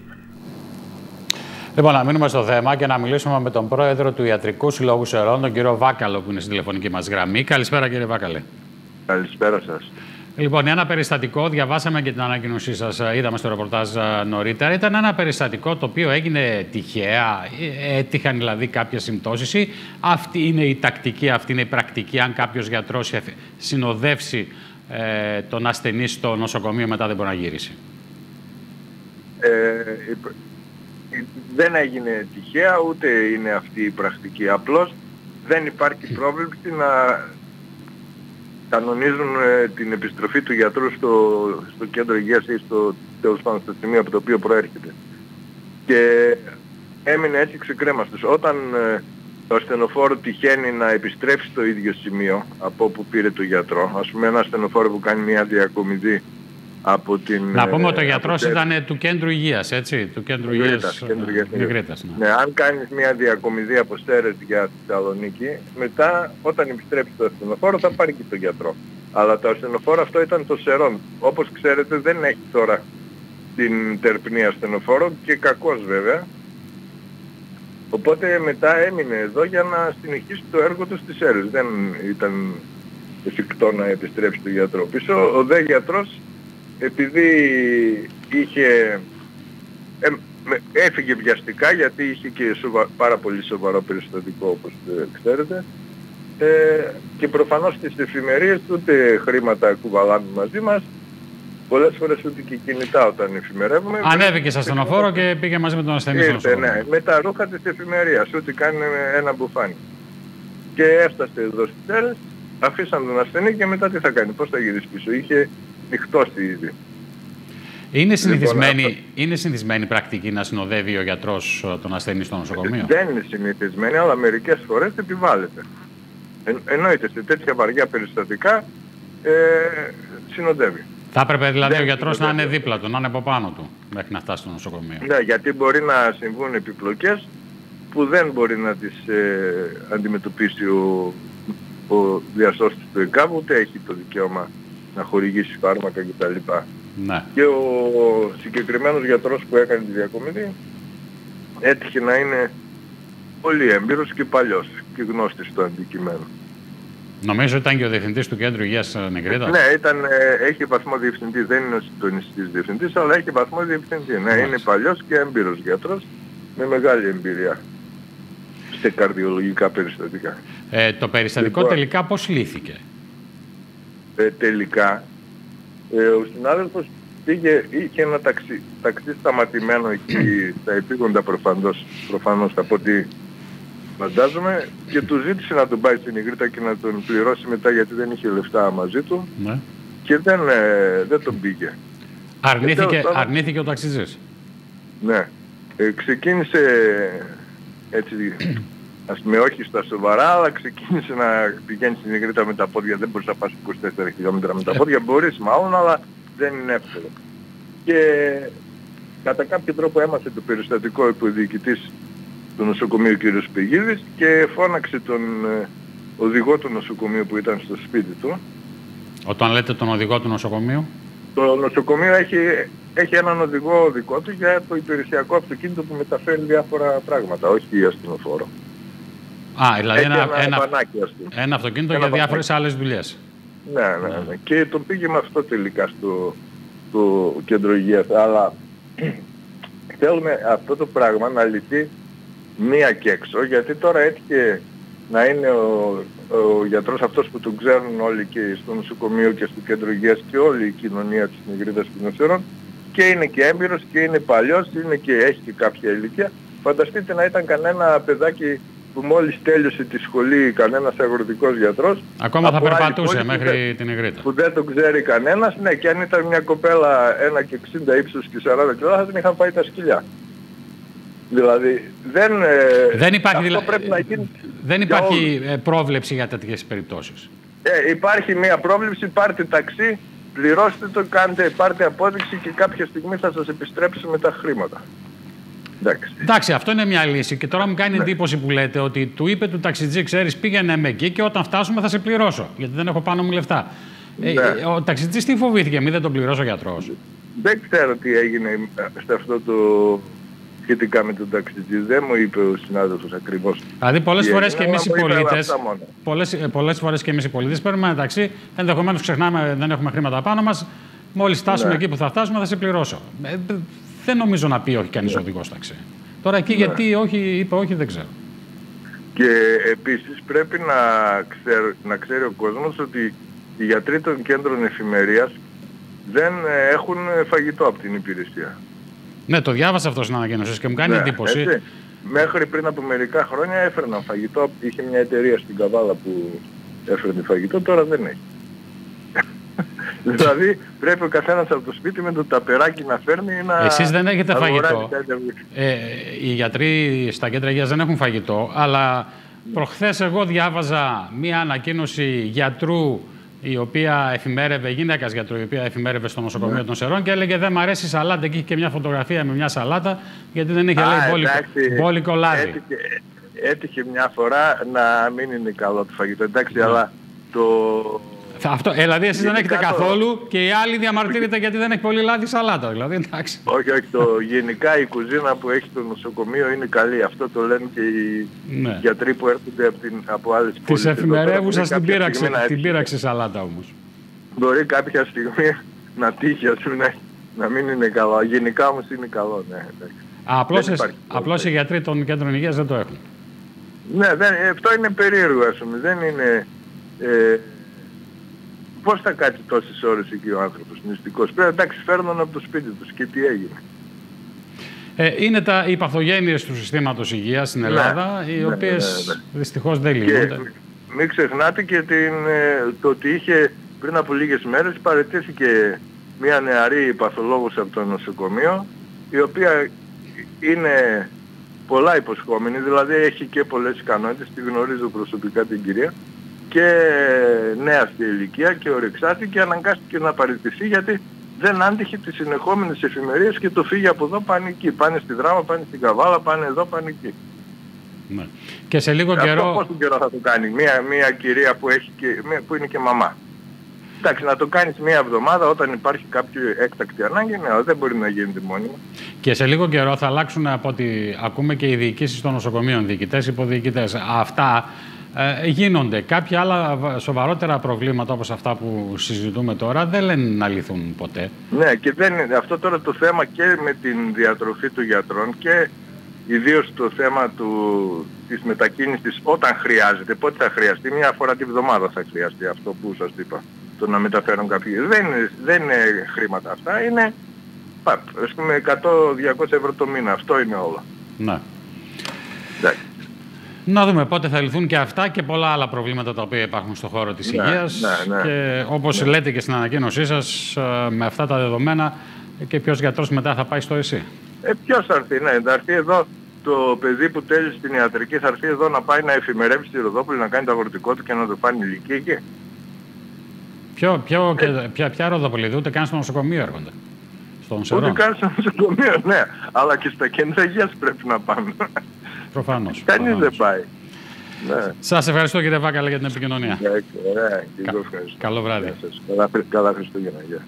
Λοιπόν, να μείνουμε στο θέμα και να μιλήσουμε με τον πρόεδρο του Ιατρικού Συλλόγου Σερών, τον κύριο Βάκαλο, που είναι στην τηλεφωνική μας γραμμή. Καλησπέρα, κύριε Βάκαλε. Καλησπέρα σας. Λοιπόν, ένα περιστατικό, διαβάσαμε και την ανακοίνωσή σας, είδαμε στο ρεπορτάζ νωρίτερα. Ήταν ένα περιστατικό το οποίο έγινε τυχαία, έτυχαν δηλαδή κάποιες συμπτώσεις, ή αυτή είναι η τακτική, αυτή είναι η πρακτική, αν κάποιος γιατρός συνοδεύσει τον ασθενή στο νοσοκομείο μετά δεν μπορεί να γυρίσει? Δεν έγινε τυχαία, ούτε είναι αυτή η πρακτική. Απλώς δεν υπάρχει πρόβλεψη να κανονίζουν την επιστροφή του γιατρού στο κέντρο υγείας ή τέλος πάντων στο σημείο από το οποίο προέρχεται. Και έμεινε έτσι ξεκρέμαστος. Όταν το ασθενοφόρο τυχαίνει να επιστρέψει στο ίδιο σημείο από όπου πήρε το γιατρό, ας πούμε ένα ασθενοφόρο που κάνει μια διακομιδή από την... Να πούμε ότι ο γιατρός ήταν του κέντρου υγείας, έτσι, του κέντρου υγείας Νιγρίτας. Ναι, αν κάνεις μια διακομιδή από Σέρρες για Θεσσαλονίκη, μετά όταν επιστρέψει το ασθενοφόρο θα πάρει και τον γιατρό. Αλλά το ασθενοφόρο αυτό ήταν το Σερών. Όπως ξέρετε δεν έχει τώρα την τερπνή ασθενοφόρο και κακός βέβαια. Οπότε μετά έμεινε εδώ για να συνεχίσει το έργο του στις Σέρρες. Δεν ήταν εφικτό να επιστρέψει τον γιατρό πίσω. Ο δε γιατρός, επειδή έφυγε βιαστικά, γιατί είχε και πάρα πολύ σοβαρό περιστατικό όπως ξέρετε, και προφανώς στις εφημερίες ούτε χρήματα κουβαλάμε μαζί μας, πολλές φορές ούτε και κινητά όταν εφημερεύουμε. Ανέβηκε σε ασθενοφόρο και πήγε μαζί με τον ασθενή στο νοσοκομείο. Ναι, με τα ρούχα της εφημερίας, ούτε κάνει ένα μπουφάνι. Και έφτασε εδώ στις Σέρρες, αφήσαν τον ασθενή και μετά τι θα κάνει, πώς θα γυρίσει πίσω? Είχε νυχτώσει ήδη. Είναι συνηθισμένη πρακτική να συνοδεύει ο γιατρός τον ασθενή στο νοσοκομείο? Δεν είναι συνηθισμένη, αλλά μερικές φορές επιβάλλεται. Εννοείται σε τέτοια βαριά περιστατικά συνοδεύει. Θα έπρεπε δηλαδή ο γιατρός να είναι δίπλα του, να είναι από πάνω του μέχρι να φτάσει στο νοσοκομείο. Ναι, γιατί μπορεί να συμβούν επιπλοκές που δεν μπορεί να τις αντιμετωπίσει ο διασώστης του ΕΚΑΒ, ούτε έχει το δικαίωμα να χορηγήσει φάρμακα κτλ. Ναι. Και ο συγκεκριμένος γιατρός που έκανε τη διακομιδή έτυχε να είναι πολύ έμπειρος και παλιός και γνώστης του αντικειμένου. Νομίζω ήταν και ο διευθυντής του Κέντρου Υγείας Νιγρίτας. Ναι, έχει βαθμό διευθυντή, δεν είναι ο συντονιστής διευθυντής, αλλά έχει βαθμό διευθυντή. Ναι, είναι παλιός και έμπειρος γιατρός με μεγάλη εμπειρία σε καρδιολογικά περιστατικά. Το περιστατικό τελικά πώς λύθηκε? Τελικά, ο συνάδελφος είχε ένα ταξί σταματημένο εκεί στα επίγοντα προφανώς από ό,τι φαντάζομαι, και του ζήτησε να τον πάει στην Νιγρίτα και να τον πληρώσει μετά γιατί δεν είχε λεφτά μαζί του, ναι. Και δεν τον πήγε. Αρνήθηκε ο ταξιτζής. Ναι. Ξεκίνησε έτσι ας πούμε όχι στα σοβαρά, αλλά ξεκίνησε να πηγαίνει στην Ιγρήτα με τα πόδια. Δεν μπορείς να πας 24 χιλιόμετρα με τα πόδια, μπορείς μάλλον, αλλά δεν είναι εύκολο. Και κατά κάποιο τρόπο έμαθε το περιστατικό υποδιοικητής του νοσοκομείου κ. Πηγίδης και φώναξε τον οδηγό του νοσοκομείου που ήταν στο σπίτι του. Όταν λέτε τον οδηγό του νοσοκομείου? Το νοσοκομείο έχει έναν οδηγό δικό του για το υπηρεσιακό αυτοκίνητο που μεταφέρει διάφορα πράγματα, όχι ασθενοφόρο. Δηλαδή ένα αυτοκίνητο για διάφορες άλλες δουλειές. Ναι. Και τον πήγε με αυτό τελικά στο κέντρο υγείας. Αλλά θέλουμε αυτό το πράγμα να λυθεί μία και έξω, γιατί τώρα έτυχε να είναι ο γιατρός αυτός που τον ξέρουν όλοι και στο νοσοκομείο και στο κέντρο υγείας και όλη η κοινωνία της Ιγρήτας και των Σερών, και είναι και έμπειρος και είναι παλιός, είναι και έχει και κάποια ηλικία. Φανταστείτε να ήταν κανένα παιδάκι που μόλις τέλειωσε τη σχολή, κανένας αγροτικός γιατρός. Ακόμα θα περπατούσε μέχρι την Ιγρήτα. Που δεν το ξέρει κανένας, ναι, και αν ήταν μια κοπέλα 1,60 ύψος και 40 κιλά θα την είχαν φάει τα σκυλιά. Δηλαδή δεν υπάρχει, δεν υπάρχει για πρόβλεψη για τέτοιες περιπτώσεις. Υπάρχει μια πρόβλεψη, πάρτε ταξί, πληρώστε το, πάρτε απόδειξη και κάποια στιγμή θα σας επιστρέψει με τα χρήματα. Εντάξει, αυτό είναι μια λύση. Και τώρα μου κάνει εντύπωση που λέτε ότι του είπε του ταξιτζή, ξέρεις, πήγαινε με εκεί και όταν φτάσουμε θα σε πληρώσω. Γιατί δεν έχω πάνω μου λεφτά. Ο ταξιτζής τι φοβήθηκε, μη δεν τον πληρώσω ο γιατρός? Δεν ξέρω τι έγινε σε αυτό το σχετικά με τον ταξιτζή. Δεν μου είπε ο συνάδελφος ακριβώς. Δηλαδή πολλές φορές και εμείς οι πολίτες, πολλές φορές και εμείς οι πολίτες παίρνουμε ένα ταξί, ενδεχομένως ξεχνάμε, δεν έχουμε χρήματα πάνω μας. Μόλις φτάσουμε εκεί που θα φτάσουμε θα σε πληρώσω. Δεν νομίζω να πει όχι κανείς οδηγός ταξί. Τώρα εκεί γιατί είπε όχι δεν ξέρω. Και επίσης πρέπει να ξέρει ο κόσμος ότι οι γιατροί των κέντρων εφημερίας δεν έχουν φαγητό από την υπηρεσία. Ναι, το διάβασα αυτό στην ανακοίνωση και μου κάνει εντύπωση. Έτσι. Μέχρι πριν από μερικά χρόνια έφερναν φαγητό. Είχε μια εταιρεία στην Καβάλα που έφερνε φαγητό, τώρα δεν έχει. Δηλαδή πρέπει ο καθένας από το σπίτι με το ταπεράκι να φέρνει ή να... Εσείς δεν έχετε φαγητό. Οι γιατροί στα κέντρα υγείας δεν έχουν φαγητό, αλλά προχθές εγώ διάβαζα μία ανακοίνωση γιατρού η οποία εφημέρευε, γυναίκας γιατρού, η οποία εφημέρευε στο νοσοκομείο των Σερών και έλεγε δεν μ' αρέσει η σαλάτα. Και είχε και μια φωτογραφία με μια σαλάτα, γιατί δεν είχε λέει μπόλικο λάδι. Έτυχε μια φορά να μην είναι καλό το φαγητό, εντάξει, αλλά το... Δηλαδή εσείς δεν έχετε καθόλου και οι άλλοι διαμαρτύρεται γιατί δεν έχει πολύ λάδι σαλάτα. Δηλαδή, εντάξει. Όχι, γενικά η κουζίνα που έχει το νοσοκομείο είναι καλή. Αυτό το λένε και οι γιατροί που έρχονται από άλλες πόλεις. Της εφημερεύουσας την πείραξε σαλάτα όμως. Μπορεί κάποια στιγμή να τύχει, ας πούμε, να μην είναι καλό. Γενικά όμως είναι καλό, ναι. Απλώς οι γιατροί των κέντρων υγείας δεν το έχουν. Ναι, αυτό είναι περίεργο, ας πούμε. Δεν είναι... Πώς θα κάτσει τόσες ώρες εκεί ο άνθρωπος, μυστικός? Εντάξει, φέρνουν από το σπίτι τους και τι έγινε. Είναι οι παθογένειες του συστήματος υγείας στην Ελλάδα, οι οποίες δυστυχώς δεν λύνονται. Μην ξεχνάτε και το ότι είχε πριν από λίγες μέρες παραιτήθηκε μια νεαρή παθολόγος από το νοσοκομείο, η οποία είναι πολλά υποσχόμενη, δηλαδή έχει και πολλές ικανότητες, τη γνωρίζω προσωπικά την κυρία, και νέα στη ηλικία και ορεξάτη, και αναγκάστηκε να παραιτηθεί γιατί δεν άντυχε τις συνεχόμενες εφημερίες και το φύγει από εδώ πάνε εκεί. Πάνε στη Δράμα, πάνε στην Καβάλα, πάνε εδώ, πάνε εκεί. Ναι. Και σε λίγο καιρό... Πόσο καιρό θα το κάνει μια κυρία που είναι και μαμά? Εντάξει, να το κάνεις μια εβδομάδα όταν υπάρχει κάποιο έκτακτη ανάγκη, ναι, δεν μπορεί να γίνεται μόνιμα. Και σε λίγο καιρό θα αλλάξουν, από ό,τι ακούμε, και οι διοικήσεις των νοσοκομείων, διοικητές, υποδιοικητές. Αυτά γίνονται. Κάποια άλλα σοβαρότερα προβλήματα όπως αυτά που συζητούμε τώρα δεν λένε να λυθούν ποτέ. Ναι, και αυτό τώρα το θέμα και με την διατροφή των γιατρών και ιδίως το θέμα της μετακίνησης όταν χρειάζεται. Πότε θα χρειαστεί? Μια φορά τη βδομάδα θα χρειαστεί αυτό που σας είπα. Το να μεταφέρουν κάποιοι. Δεν είναι χρήματα αυτά. Είναι ας πούμε 100-200 ευρώ το μήνα. Αυτό είναι όλο. Ναι. Να δούμε πότε θα λυθούν και αυτά και πολλά άλλα προβλήματα τα οποία υπάρχουν στον χώρο της υγείας. Και όπως λέτε και στην ανακοίνωσή σας, με αυτά τα δεδομένα, και ποιος γιατρός μετά θα πάει στο ΕΣΥ? Ποιος θα έρθει? Ναι, θα έρθει εδώ το παιδί που τέλειωσε την ιατρική θα έρθει εδώ να πάει να εφημερεύσει τη Ροδόπολη, να κάνει το αγροτικό του και να το φάνει ηλικία εκεί. Ποια Ροδόπολη, ούτε καν στο νοσοκομείο έρχονται. Ούτε καν στο νοσοκομείο, ναι. Αλλά και στα κέντρα υγείας πρέπει να πάμε. Προφανώς. Κανείς δεν πάει. Ναι. Σας ευχαριστώ κύριε Βάκαλα για την επικοινωνία. Ωραία, και εγώ ευχαριστώ. Καλό βράδυ. Καλά Χριστούγεννα. Γεια.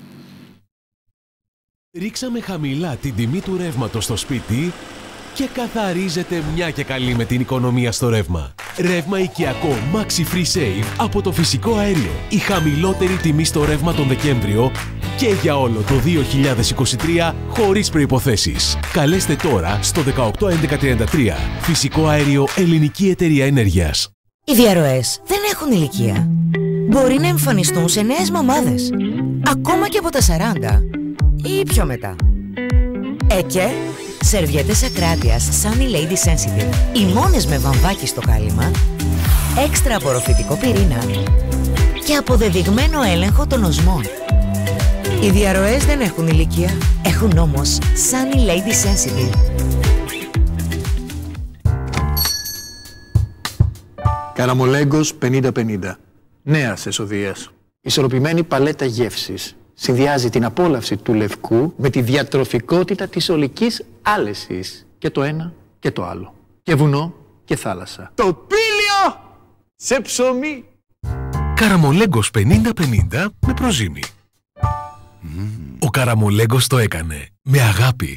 Ρίξαμε χαμηλά την τιμή του ρεύματος στο σπίτι και καθαρίζεται μια και καλή με την οικονομία στο ρεύμα. Ρεύμα οικιακό Maxi Free Save από το φυσικό αέριο. Η χαμηλότερη τιμή στο ρεύμα τον Δεκέμβριο και για όλο το 2023 χωρίς προϋποθέσεις. Καλέστε τώρα στο 181133. Φυσικό αέριο Ελληνική Εταιρεία Ενέργειας. Οι διαρροές δεν έχουν ηλικία. Μπορεί να εμφανιστούν σε νέες μαμάδες, ακόμα και από τα 40 ή πιο μετά. Και σερβιέτες ακράτειας Sunny Lady Sensitive, οι μόνες με βαμβάκι στο κάλυμα, έξτρα απορροφητικό πυρήνα και αποδεδειγμένο έλεγχο των οσμών. Οι διαρροές δεν έχουν ηλικία, έχουν όμως Sunny Lady Sensitive. Καραμολέγκος 50-50. Νέας εσοδείας. Ισορροπημένη παλέτα γεύσης. Συνδυάζει την απόλαυση του λευκού με τη διατροφικότητα της ολικής άλεσης. Και το ένα και το άλλο. Και βουνό και θάλασσα. Το πήλιο σε ψωμί. Καραμολέγκος 50-50 με προζύμι. Ο Καραμολέγκος το έκανε με αγάπη.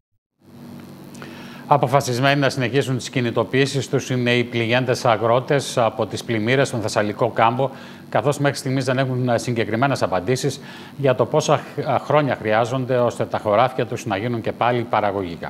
Αποφασισμένοι να συνεχίσουν τις κινητοποιήσεις τους είναι οι πληγέντες αγρότες από τις πλημμύρες στον Θεσσαλικό κάμπο, καθώς μέχρι στιγμής δεν έχουν συγκεκριμένες απαντήσεις για το πόσα χρόνια χρειάζονται ώστε τα χωράφια τους να γίνουν και πάλι παραγωγικά.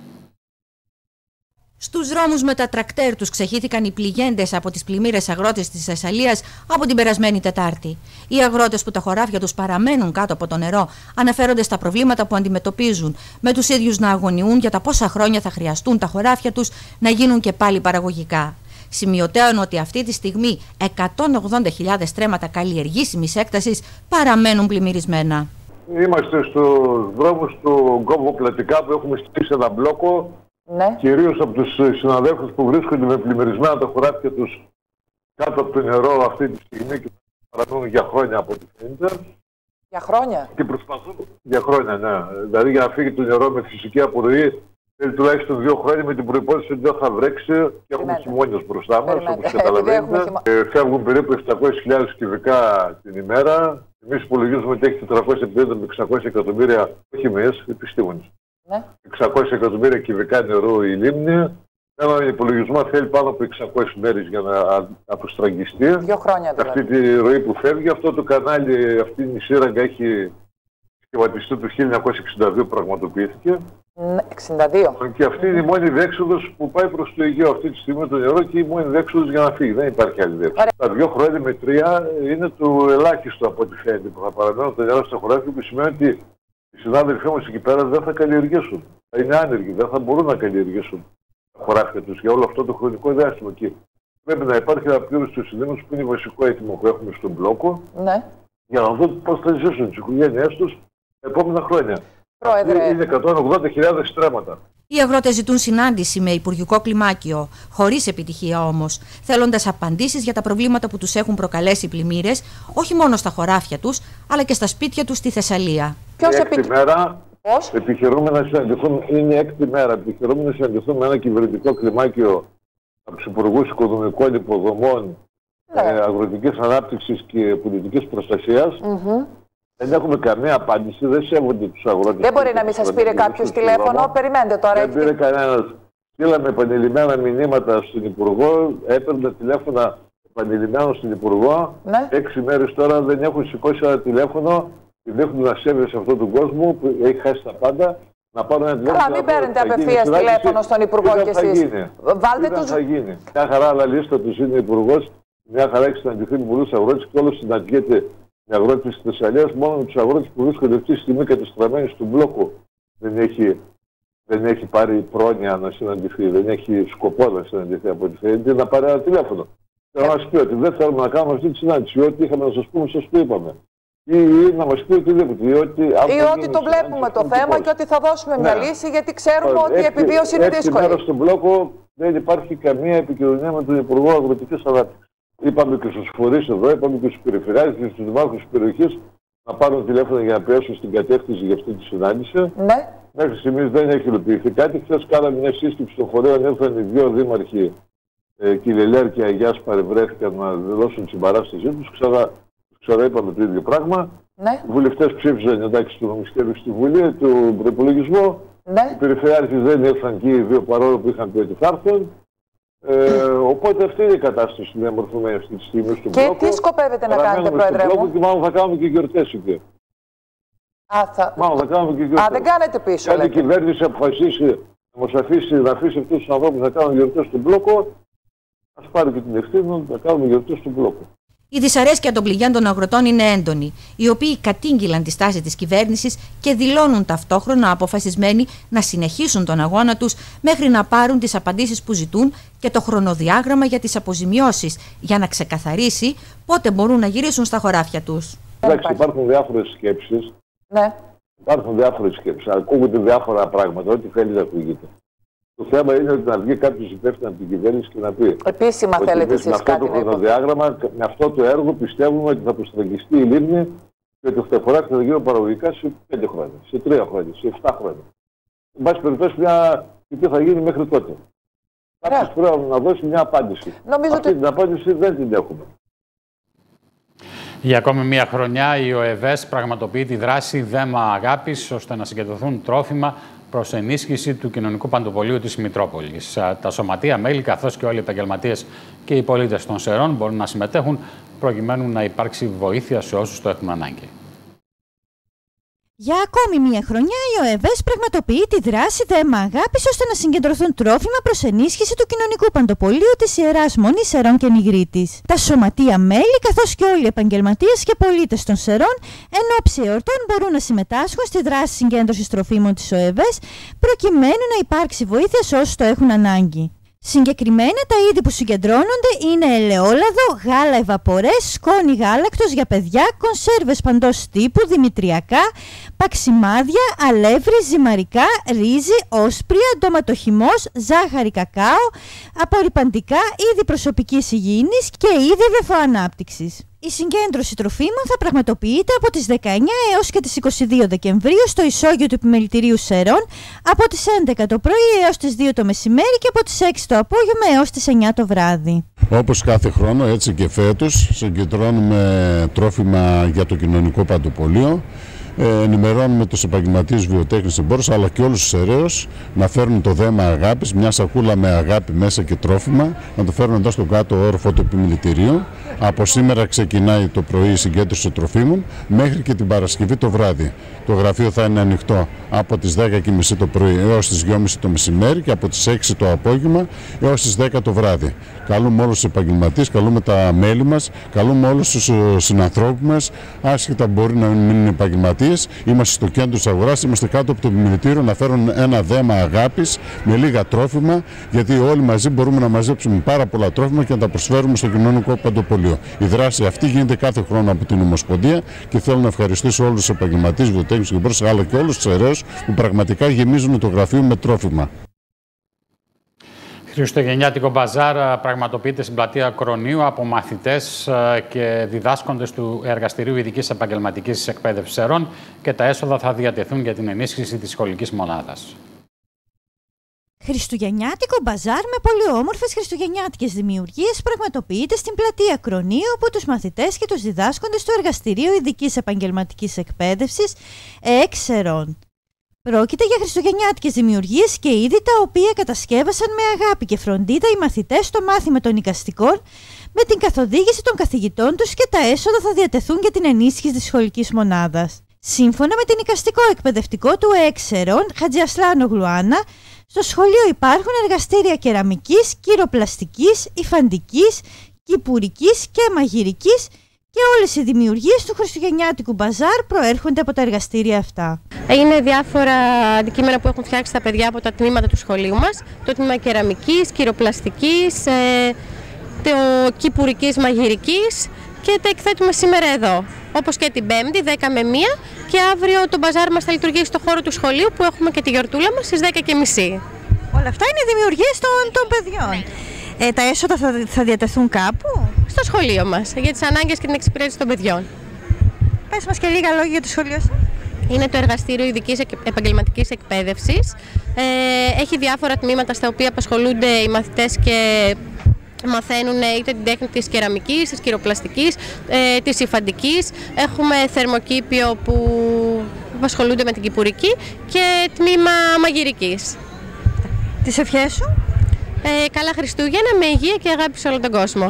Στους δρόμους με τα τρακτέρ τους ξεχύθηκαν οι πληγέντες από τις πλημμύρες αγρότες της Θεσσαλίας από την περασμένη Τετάρτη. Οι αγρότες που τα χωράφια τους παραμένουν κάτω από το νερό αναφέρονται στα προβλήματα που αντιμετωπίζουν, με τους ίδιους να αγωνιούν για τα πόσα χρόνια θα χρειαστούν τα χωράφια τους να γίνουν και πάλι παραγωγικά. Σημειωτέων ότι αυτή τη στιγμή 180.000 στρέμματα καλλιεργήσιμης έκτασης παραμένουν πλημμυρισμένα. Είμαστε στους δρόμους του Γκόβο Πλατικά που έχουμε στήσει ένα μπλόκο. Ναι. Κυρίως από τους συναδέλφους που βρίσκονται με πλημμυρισμένα τα χωράφια τους κάτω από το νερό αυτή τη στιγμή και παραμένουν για χρόνια από ό,τι φαίνεται. Για χρόνια? Και προσπαθούν για χρόνια, ναι. Δηλαδή για να φύγει το νερό με φυσική απορροή θέλει τουλάχιστον 2 χρόνια με την προϋπόθεση ότι δεν θα βρέξει και έχουμε χειμώνες μπροστά μας, όπως καταλαβαίνετε. Φεύγουν περίπου 700.000 κυβικά την ημέρα. Εμείς υπολογίζουμε ότι έχει 450 με 600 εκατομμύρια, όχι εμείς, επιστήμονες. Ναι. 600 εκατομμύρια κυβικά νερό η λίμνη. Έναν υπολογισμό θέλει πάνω από 600 μέρες για να αποστραγγιστεί. 2 χρόνια δηλαδή. Αυτή τη ροή που φεύγει, αυτό το κανάλι, αυτή η σύραγγα έχει σχηματιστεί το 1962, πραγματοποιήθηκε. 62. Και αυτή είναι η μόνη διέξοδος που πάει προς το Αιγαίο αυτή τη στιγμή το νερό και η μόνη διέξοδος για να φύγει. Δεν υπάρχει άλλη διέξοδος. Τα 2 χρόνια με 3 είναι το ελάχιστο από ό,τι φαίνεται που θα παραμένουν το νερό στα χωράφια, που σημαίνει ότι οι συνάδελφοί μας εκεί πέρα δεν θα καλλιεργήσουν. Θα είναι άνεργοι, δεν θα μπορούν να καλλιεργήσουν τα χωράφια τους για όλο αυτό το χρονικό διάστημα. Και πρέπει να υπάρχει αναπλήρωση στους συνδέμους που είναι βασικό αίτημα που έχουμε στον μπλόκο. Ναι. Για να δουν πώς θα ζήσουν τις οικογένειές τους τα επόμενα χρόνια. Πρόεδρε. Είναι 180.000 στρέμματα. Οι αγρότες ζητούν συνάντηση με υπουργικό κλιμάκιο, χωρίς επιτυχία όμως, θέλοντας απαντήσεις για τα προβλήματα που τους έχουν προκαλέσει οι πλημμύρες, όχι μόνο στα χωράφια τους, αλλά και στα σπίτια τους στη Θεσσαλία. Ποιος μέρα επιχειρούμε να συναντηθούν, είναι η 6η μέρα, επιχειρούμε να συναντηθούν με ένα κυβερνητικό κλιμάκιο από τους υπουργούς οικονομικών υποδομών, αγροτικής ανάπτυξης και πολιτικής προστασίας. Δεν έχουμε καμία απάντηση, δεν σέβονται τους αγρότες. Δεν μπορεί να μην σας πήρε κάποιος τηλέφωνο, περιμένετε τώρα. Δεν πήρε κανένας. Στείλαμε επανειλημμένα μηνύματα στον Υπουργό, έπαιρνε τηλέφωνα επανειλημμένα στον Υπουργό. Ναι. 6 μέρες τώρα δεν έχουν σηκώσει ένα τηλέφωνο, δείχνουν να σέβεται σε αυτόν τον κόσμο που έχει χάσει τα πάντα. Να πάρουν ένα τηλέφωνο. Καλά, μην παίρνετε απευθείας τηλέφωνο στον Υπουργό κι εσείς. Βάλτε τους. Θα γίνει. Μια χαρά άλλα λίστα τους είναι ο Υπουργός, μια χαρά έχει συναντηθεί με πολλούς αγρότες και όλος συναντιέται. Οι αγρότες της Θεσσαλίας, μόνο με τους αγρότες που βρίσκονται αυτή τη στιγμή κατεστραμμένοι στον μπλόκο δεν έχει πάρει πρόνοια να συναντηθεί, δεν έχει σκοπό να συναντηθεί από ό,τι φαίνεται, να πάρει ένα τηλέφωνο. Θέλω να σας πει ότι δεν θέλουμε να κάνουμε αυτή τη συνάντηση. Ό,τι είχαμε να σας πούμε, σας το είπαμε. ή να μας πει οτιδήποτε. Ή ότι το βλέπουμε το θέμα και ότι θα δώσουμε μια λύση, γιατί ξέρουμε ότι η επιβίωση είναι δύσκολη. Μέρα στον μπλόκο δεν υπάρχει καμία επικοινωνία με τον Υπουργό Αγροτικής Ανάπτυξης. Είπαμε και στους φορείς εδώ, είπαμε και στους περιφερειάρχες και στους δημάρχους της περιοχής να πάρουν τηλέφωνο για να πιέσουν στην κατεύθυνση για αυτή τη συνάντηση. Ναι. Μέχρι στιγμής δεν έχει υλοποιηθεί κάτι. Χθες κάναμε μια σύσκεψη των φορέων, ήρθαν οι δύο δήμαρχοι, Κιλελέρ και Αγιάς, παρευρέθηκαν να δώσουν την συμπαράστασή τους. Ξαναείπαμε το ίδιο πράγμα. Ναι. Οι βουλευτές ψήφισαν εντάξει του νομιστήριου στη Βουλή, του προϋπολογισμού. Ναι. Οι περιφερειάρχες δεν ήρθαν και οι δύο, παρόλο που είχαν πει ότι θα έρθουν. Οπότε αυτή είναι η κατάσταση που διαμορφωμένη αυτή τη στιγμή στον μπλόκο. Και τι σκοπεύετε να κάνετε, Πρόεδρε μου? Και μάλλον θα κάνουμε και γιορτές εκεί. Μάλλον θα κάνουμε και γιορτές. Δεν κάνετε πίσω. Αν η κυβέρνηση αποφασίσει να μας αφήσει αυτούς τους ανθρώπους να κάνουν γιορτές στον μπλόκο, ας πάρει και την ευθύνη να κάνουμε γιορτές στον μπλόκο. Η δυσαρέσκεια των πληγιών των αγροτών είναι έντονη, οι οποίοι κατήγγειλαν τη στάση της κυβέρνησης και δηλώνουν ταυτόχρονα αποφασισμένοι να συνεχίσουν τον αγώνα τους μέχρι να πάρουν τις απαντήσεις που ζητούν και το χρονοδιάγραμμα για τις αποζημιώσεις, για να ξεκαθαρίσει πότε μπορούν να γυρίσουν στα χωράφια τους. Εντάξει, υπάρχουν διάφορες σκέψεις. Ναι. Υπάρχουν διάφορες σκέψεις. Ακούγονται διάφορα πράγματα, ό,τι θέλει να ακούγεται. Το θέμα είναι ότι να βγει κάποιος υπεύθυνος από την κυβέρνηση και να πει. Επίσημα θέλετε εσείς κάτι. Με αυτό το χρονοδιάγραμμα, με αυτό το έργο πιστεύουμε ότι θα προστρατηγιστεί η λίμνη και ότι αυτό φορά θα γίνει παραγωγικά σε 5 χρόνια, σε 3 χρόνια, σε 7 χρόνια. Εν πάση περιπτώσει, τι θα γίνει μέχρι τότε. Κάποιος πρέπει να δώσει μια απάντηση. Αυτή την απάντηση δεν την έχουμε. Για ακόμη μία χρονιά η ΟΕΒΕΣ πραγματοποιεί τη δράση Δέμα Αγάπης ώστε να συγκεντρωθούν τρόφιμα προς ενίσχυση του κοινωνικού παντοπολίου της Μητρόπολης. Τα σωματεία μέλη, καθώς και όλοι οι επαγγελματίες και οι πολίτες των Σερών μπορούν να συμμετέχουν προκειμένου να υπάρξει βοήθεια σε όσους το έχουν ανάγκη. Για ακόμη μία χρονιά η ΟΕΒΕΣ πραγματοποιεί τη δράση Δέμα Αγάπης ώστε να συγκεντρωθούν τρόφιμα προς ενίσχυση του κοινωνικού παντοπολίου της Ιεράς Μονής Σερών και Νιγρίτης. Τα σωματεία μέλη καθώς και όλοι οι επαγγελματίες και πολίτες των Σερών εν ώψη εορτών μπορούν να συμμετάσχουν στη δράση συγκέντρωσης τροφίμων της ΟΕΒΕΣ προκειμένου να υπάρξει βοήθεια σε όσους το έχουν ανάγκη. Συγκεκριμένα τα είδη που συγκεντρώνονται είναι ελαιόλαδο, γάλα ευαπορές, σκόνη γάλακτος για παιδιά, κονσέρβες παντός τύπου, δημητριακά, παξιμάδια, αλεύρι, ζυμαρικά, ρύζι, όσπρια, ντοματοχυμός, ζάχαρη κακάο, απορρυπαντικά, είδη προσωπικής υγιεινής και είδη δεφοανάπτυξης. Η συγκέντρωση τροφίμων θα πραγματοποιείται από τις 19 έως και τις 22 Δεκεμβρίου στο ισόγειο του Επιμελητηρίου Σερών από τις 11 το πρωί έως τις 2 το μεσημέρι και από τις 6 το απόγευμα έως τις 9 το βράδυ. Όπως κάθε χρόνο, έτσι και φέτος, συγκεντρώνουμε τρόφιμα για το κοινωνικό παντοπολείο. Ενημερώνουμε τους επαγγελματίες βιοτέχνης εμπόρους αλλά και όλους τους Σεραίους να φέρουν το Δέμα Αγάπης, μια σακούλα με αγάπη μέσα και τρόφιμα, να το φέρουν εδώ στον κάτω όροφο του Επιμελητηρίου. Από σήμερα ξεκινάει το πρωί η συγκέντρωση τροφίμων μέχρι και την Παρασκευή το βράδυ. Το γραφείο θα είναι ανοιχτό από τις 10:30 το πρωί έως τις 2:30 το μεσημέρι και από τις 6 το απόγευμα έως τις 10 το βράδυ. Καλούμε όλους τους επαγγελματίες, καλούμε τα μέλη μας, καλούμε όλους τους συνανθρώπους μας, άσχετα μπορεί να μην είναι επαγγελματίες. Είμαστε στο κέντρο της αγοράς, είμαστε κάτω από το Επιμελητήριο να φέρουν ένα Δέμα Αγάπης με λίγα τρόφιμα, γιατί όλοι μαζί μπορούμε να μαζέψουμε πάρα πολλά τρόφιμα και να τα προσφέρουμε στο κοινωνικό παντοπολείο. Η δράση αυτή γίνεται κάθε χρόνο από την Ομοσπονδία και θέλω να ευχαριστήσω όλους τους επαγγελματίες, βιοτέχνες και εμπόρους, αλλά και όλους τους Σεραίους που πραγματικά γεμίζουν το γραφείο με τρόφιμα. Χριστουγεννιάτικο μπαζάρ πραγματοποιείται στην πλατεία Κρονίου από μαθητές και διδάσκοντες του Εργαστηρίου Ειδικής Επαγγελματικής Εκπαίδευσης Σερών και τα έσοδα θα διατεθούν για την ενίσχυση της σχολικής μονάδας. Χριστουγεννιάτικο μπαζάρ με πολύ όμορφες χριστουγεννιάτικες δημιουργίες πραγματοποιείται στην πλατεία Κρονίου από τους μαθητές και τους διδάσκοντες του Εργαστηρίου Ειδικής Επαγγελματικής Εκπαίδευσης ΕΕΚ Σερών. Πρόκειται για χριστουγεννιάτικες δημιουργίες και είδη τα οποία κατασκεύασαν με αγάπη και φροντίδα οι μαθητές στο μάθημα των εικαστικών με την καθοδήγηση των καθηγητών τους και τα έσοδα θα διατεθούν για την ενίσχυση της σχολικής μονάδας. Σύμφωνα με την εικαστικό εκπαιδευτικό του ΕΕΚ Σερών Χατζιασλάνογλου Άννα, στο σχολείο υπάρχουν εργαστήρια κεραμικής, κυροπλαστικής, υφαντικής, κυπουρικής και μαγειρικής και όλες οι δημιουργίες του χριστουγεννιάτικου μπαζάρ προέρχονται από τα εργαστήρια αυτά. Είναι διάφορα αντικείμενα που έχουν φτιάξει τα παιδιά από τα τμήματα του σχολείου μας. Το τμήμα κεραμικής, κυροπλαστικής, το κυπουρικής μαγειρικής και τα εκθέτουμε σήμερα εδώ. Όπως και την Πέμπτη, 10 με 1, και αύριο το μπαζάρ μας θα λειτουργήσει στο χώρο του σχολείου που έχουμε και τη γιορτούλα μας στις 10:30. Όλα αυτά είναι δημιουργίες των παιδιών. Τα έσοδα θα διατεθούν κάπου? Στο σχολείο μας, για τις ανάγκες και την εξυπηρέτηση των παιδιών. Πες μας και λίγα λόγια για το σχολείο σας. Είναι το εργαστήριο ειδικής επαγγελματικής εκπαίδευσης. Έχει διάφορα τμήματα στα οποία απασχολούνται οι μαθητές και μαθαίνουν είτε την τέχνη της κεραμικής, της κυροπλαστικής, της υφαντικής. Έχουμε θερμοκήπιο που απασχολούνται με την κυπουρική και τμήμα μαγειρικής. Τις ευχές σου? Καλά Χριστούγεννα, με υγεία και αγάπη σε όλο τον κόσμο.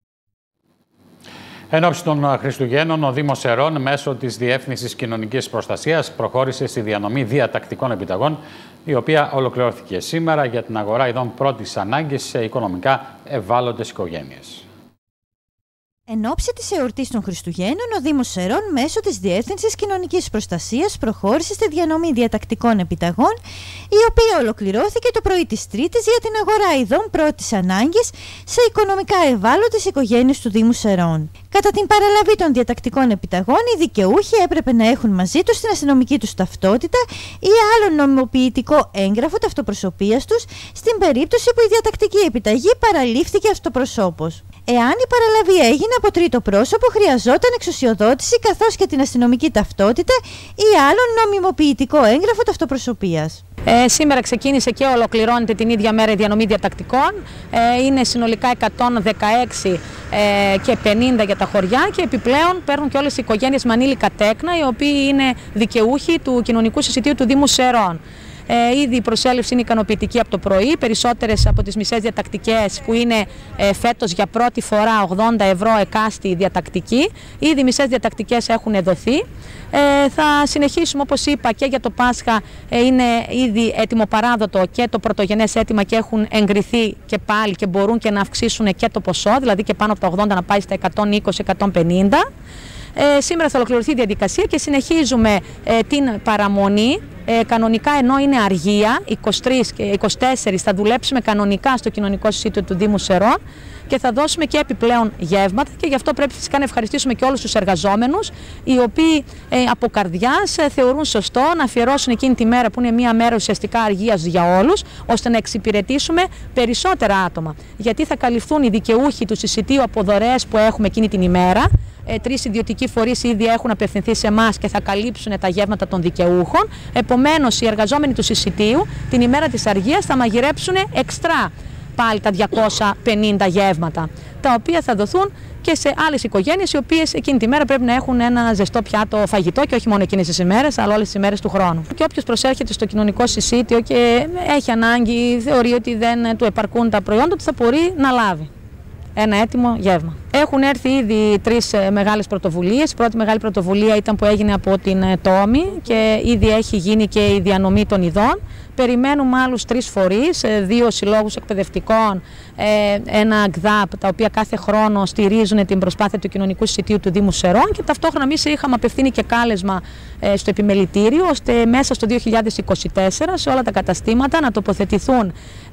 Εν ώψη των Χριστουγέννων, ο Δήμος Σερών μέσω της Διεύθυνσης Κοινωνικής Προστασίας προχώρησε στη διανομή διατακτικών επιταγών, η οποία ολοκληρώθηκε σήμερα για την αγορά ειδών πρώτης ανάγκης σε οικονομικά ευάλωτες οικογένειες. Εν ώψη της εορτής των Χριστουγέννων, ο Δήμος Σερών μέσω της Διεύθυνσης Κοινωνικής Προστασίας προχώρησε στη διανομή διατακτικών επιταγών, η οποία ολοκληρώθηκε το πρωί της Τρίτης για την αγορά ειδών πρώτης ανάγκης σε οικονομικά ευάλωτες οικογένειες του Δήμου Σερών. Κατά την παραλαβή των διατακτικών επιταγών, οι δικαιούχοι έπρεπε να έχουν μαζί τους την αστυνομική τους ταυτότητα ή άλλο νομιμοποιητικό έγγραφο ταυτοπροσωπείας τους, στην περίπτωση που η διατακτική επιταγή παραλήφθηκε αυτοπροσώπως. Εάν η παραλαβή έγινε από τρίτο πρόσωπο, χρειαζόταν εξουσιοδότηση καθώς και την αστυνομική ταυτότητα ή άλλο νομιμοποιητικό έγγραφο ταυτοπροσωπείας. Σήμερα ξεκίνησε και ολοκληρώνεται την ίδια μέρα η διανομή διατακτικών. Είναι συνολικά 116 και 50 για τα χωριά και επιπλέον παίρνουν και όλες οι οικογένειες με ανήλικα τέκνα, οι οποίοι είναι δικαιούχοι του κοινωνικού συσιτίου του Δήμου Σερών. Ήδη η προσέλευση είναι ικανοποιητική από το πρωί. Περισσότερες από τις μισές διατακτικές που είναι φέτος για πρώτη φορά 80 ευρώ εκάστη διατακτική. Ήδη οι μισές διατακτικές έχουν δοθεί. Θα συνεχίσουμε, όπως είπα, και για το Πάσχα είναι ήδη έτοιμο παράδοτο και το πρωτογενές έτοιμα και έχουν εγκριθεί και πάλι και μπορούν και να αυξήσουν και το ποσό, δηλαδή και πάνω από τα 80 να πάει στα 120-150. Σήμερα θα ολοκληρωθεί η διαδικασία και συνεχίζουμε την παραμονή. Κανονικά, ενώ είναι αργία, 23 και 24 θα δουλέψουμε κανονικά στο κοινωνικό συσίτιο του Δήμου Σερών και θα δώσουμε και επιπλέον γεύματα, και γι' αυτό πρέπει φυσικά να ευχαριστήσουμε και όλους τους εργαζόμενους, οι οποίοι από καρδιάς θεωρούν σωστό να αφιερώσουν εκείνη τη μέρα που είναι μια μέρα ουσιαστικά αργίας για όλους, ώστε να εξυπηρετήσουμε περισσότερα άτομα. Γιατί θα καλυφθούν οι δικαιούχοι του συσιτίου από δωρεές που έχουμε εκείνη την ημέρα. 3 ιδιωτικοί φορείς ήδη έχουν απευθυνθεί σε εμάς και θα καλύψουν τα γεύματα των δικαιούχων. Επομένως, οι εργαζόμενοι του συσιτίου την ημέρα της αργίας θα μαγειρέψουν εξτρά πάλι τα 250 γεύματα, τα οποία θα δοθούν και σε άλλες οικογένειες, οι οποίες εκείνη τη μέρα πρέπει να έχουν ένα ζεστό πιάτο φαγητό, και όχι μόνο εκείνες τις ημέρες, αλλά όλες τις ημέρες του χρόνου. Και όποιος προσέρχεται στο κοινωνικό συσίτιο και έχει ανάγκη, θεωρεί ότι δεν του επαρκούν τα προϊόντα του, θα μπορεί να λάβει ένα έτοιμο γεύμα. Έχουν έρθει ήδη 3 μεγάλες πρωτοβουλίες. Η πρώτη μεγάλη πρωτοβουλία ήταν που έγινε από την Τόμη και ήδη έχει γίνει και η διανομή των ειδών. Περιμένουμε άλλους 3 φορείς, 2 συλλόγους εκπαιδευτικών, ένα ΓΔΑΠ, τα οποία κάθε χρόνο στηρίζουν την προσπάθεια του κοινωνικού συσιτίου του Δήμου Σερών, και ταυτόχρονα εμείς είχαμε απευθύνει και κάλεσμα στο επιμελητήριο, ώστε μέσα στο 2024 σε όλα τα καταστήματα να τοποθετηθούν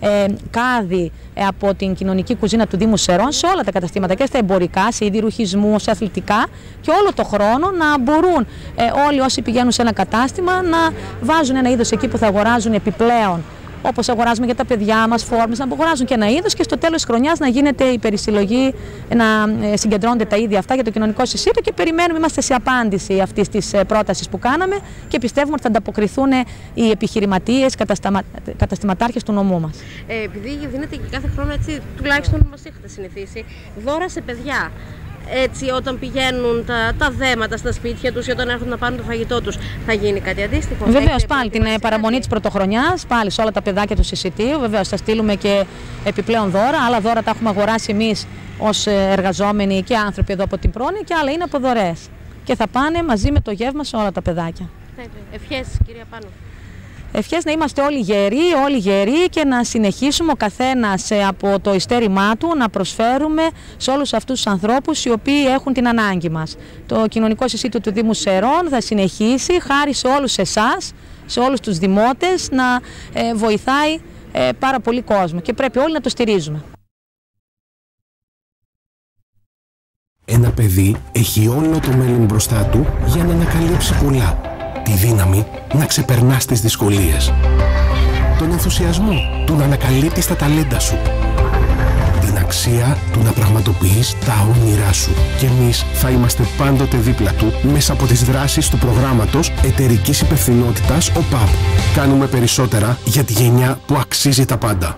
κάδοι από την κοινωνική κουζίνα του Δήμου Σερών, σε όλα τα καταστήματα, και στα εμπορικά, σε είδη ρουχισμού, σε αθλητικά, και όλο το χρόνο να μπορούν όλοι όσοι πηγαίνουν σε ένα κατάστημα να βάζουν ένα είδος εκεί που θα αγοράζουν επιπλέον, όπως αγοράζουμε για τα παιδιά μας φόρμες, να αγοράζουν και ένα είδος, και στο τέλος της χρονιάς να γίνεται η περισυλλογή, να συγκεντρώνονται τα είδη αυτά για το κοινωνικό συσίτιο, και περιμένουμε, είμαστε σε απάντηση αυτής της πρότασης που κάναμε, και πιστεύουμε ότι θα ανταποκριθούν οι επιχειρηματίες, καταστηματάρχες του νομού μας. Επειδή δίνεται και κάθε χρόνο, έτσι, τουλάχιστον μας είχατε συνηθίσει, δώρα σε παιδιά. Έτσι, όταν πηγαίνουν τα δέματα στα σπίτια τους ή όταν έρχονται να πάρουν το φαγητό τους, θα γίνει κάτι αντίστοιχο? Βεβαίως, πάλι την παραμονή της πρωτοχρονιάς, πάλι σε όλα τα παιδάκια του συσιτίου. Βεβαίως, θα στείλουμε και επιπλέον δώρα. Άλλα δώρα τα έχουμε αγοράσει εμείς ως εργαζόμενοι και άνθρωποι εδώ από την πρόνοια, και άλλα είναι από δωρεές. Και θα πάνε μαζί με το γεύμα σε όλα τα παιδάκια. Ευχές, κυρία Πάνου. Ευχές να είμαστε όλοι γεροί και να συνεχίσουμε ο καθένας από το ειστέρημά του να προσφέρουμε σε όλους αυτούς τους ανθρώπους οι οποίοι έχουν την ανάγκη μας. Το κοινωνικό συσίτιο του Δήμου Σερών θα συνεχίσει, χάρη σε όλους εσάς, σε όλους τους δημότες, να βοηθάει πάρα πολύ κόσμο, και πρέπει όλοι να το στηρίζουμε. Ένα παιδί έχει όλο το μέλλον μπροστά του για να ανακαλύψει πολλά. Τη δύναμη να ξεπερνάς τις δυσκολίες. Τον ενθουσιασμό του να ανακαλύπτεις τα ταλέντα σου. Την αξία του να πραγματοποιείς τα όνειρά σου. Και εμείς θα είμαστε πάντοτε δίπλα του μέσα από τις δράσεις του προγράμματος Εταιρικής Υπευθυνότητας ΟΠΑΠ. Κάνουμε περισσότερα για τη γενιά που αξίζει τα πάντα.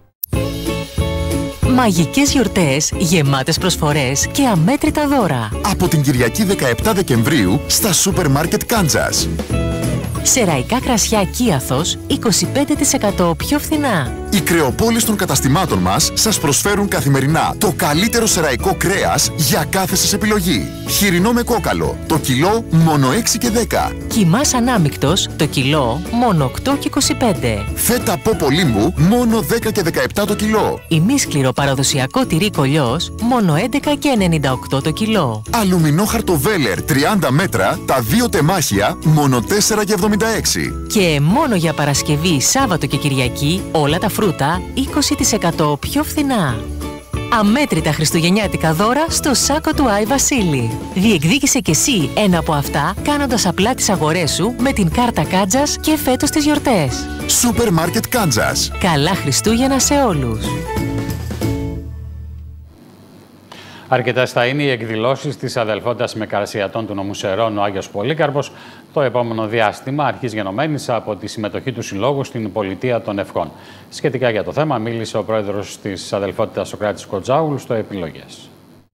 Μαγικές γιορτές, γεμάτες προσφορές και αμέτρητα δώρα. Από την Κυριακή 17 Δεκεμβρίου στα σούπερ μάρκετ Κάντζας. Σεραϊκά κρασιά Κύαθος 25% πιο φθηνά. Οι κρεοπόλεις των καταστημάτων μας σας προσφέρουν καθημερινά το καλύτερο σεραϊκό κρέας για κάθε σας επιλογή. Χοιρινό με κόκαλο, το κιλό μόνο 6 και 10. Κιμάς ανάμεικτος, το κιλό μόνο 8 και 25. Φέτα πόπο λίμπου, μόνο 10 και 17 το κιλό. Ημίσκληρο παραδοσιακό τυρί κολλιός, μόνο 11 και 98 το κιλό. Αλουμινόχαρτο Βέλερ 30 μέτρα, τα 2 τεμάχια, μόνο 4 και 76. Και μόνο για Παρασκευή, Σάββατο και Κυριακή, όλα τα φρούτα 20% πιο φθηνά. Αμέτρητα χριστουγεννιάτικα δώρα στο σάκο του Άι Βασίλη. Διεκδίκησε κι εσύ ένα από αυτά κάνοντας απλά τις αγορές σου με την κάρτα Κάντζας και φέτος τις γιορτές. Σούπερ μάρκετ Κάντζας. Καλά Χριστούγεννα σε όλους. Αρκετές θα είναι οι εκδηλώσεις της αδελφότητας Μικρασιατών του νομού Σερών, ο Άγιος Πολύκαρπος, το επόμενο διάστημα, αρχής γενομένης από τη συμμετοχή του Συλλόγου στην Πολιτεία των Ευχών. Σχετικά για το θέμα, μίλησε ο πρόεδρος της αδελφότητας Σοκράτης Κοτζάουλου στο Επιλογές.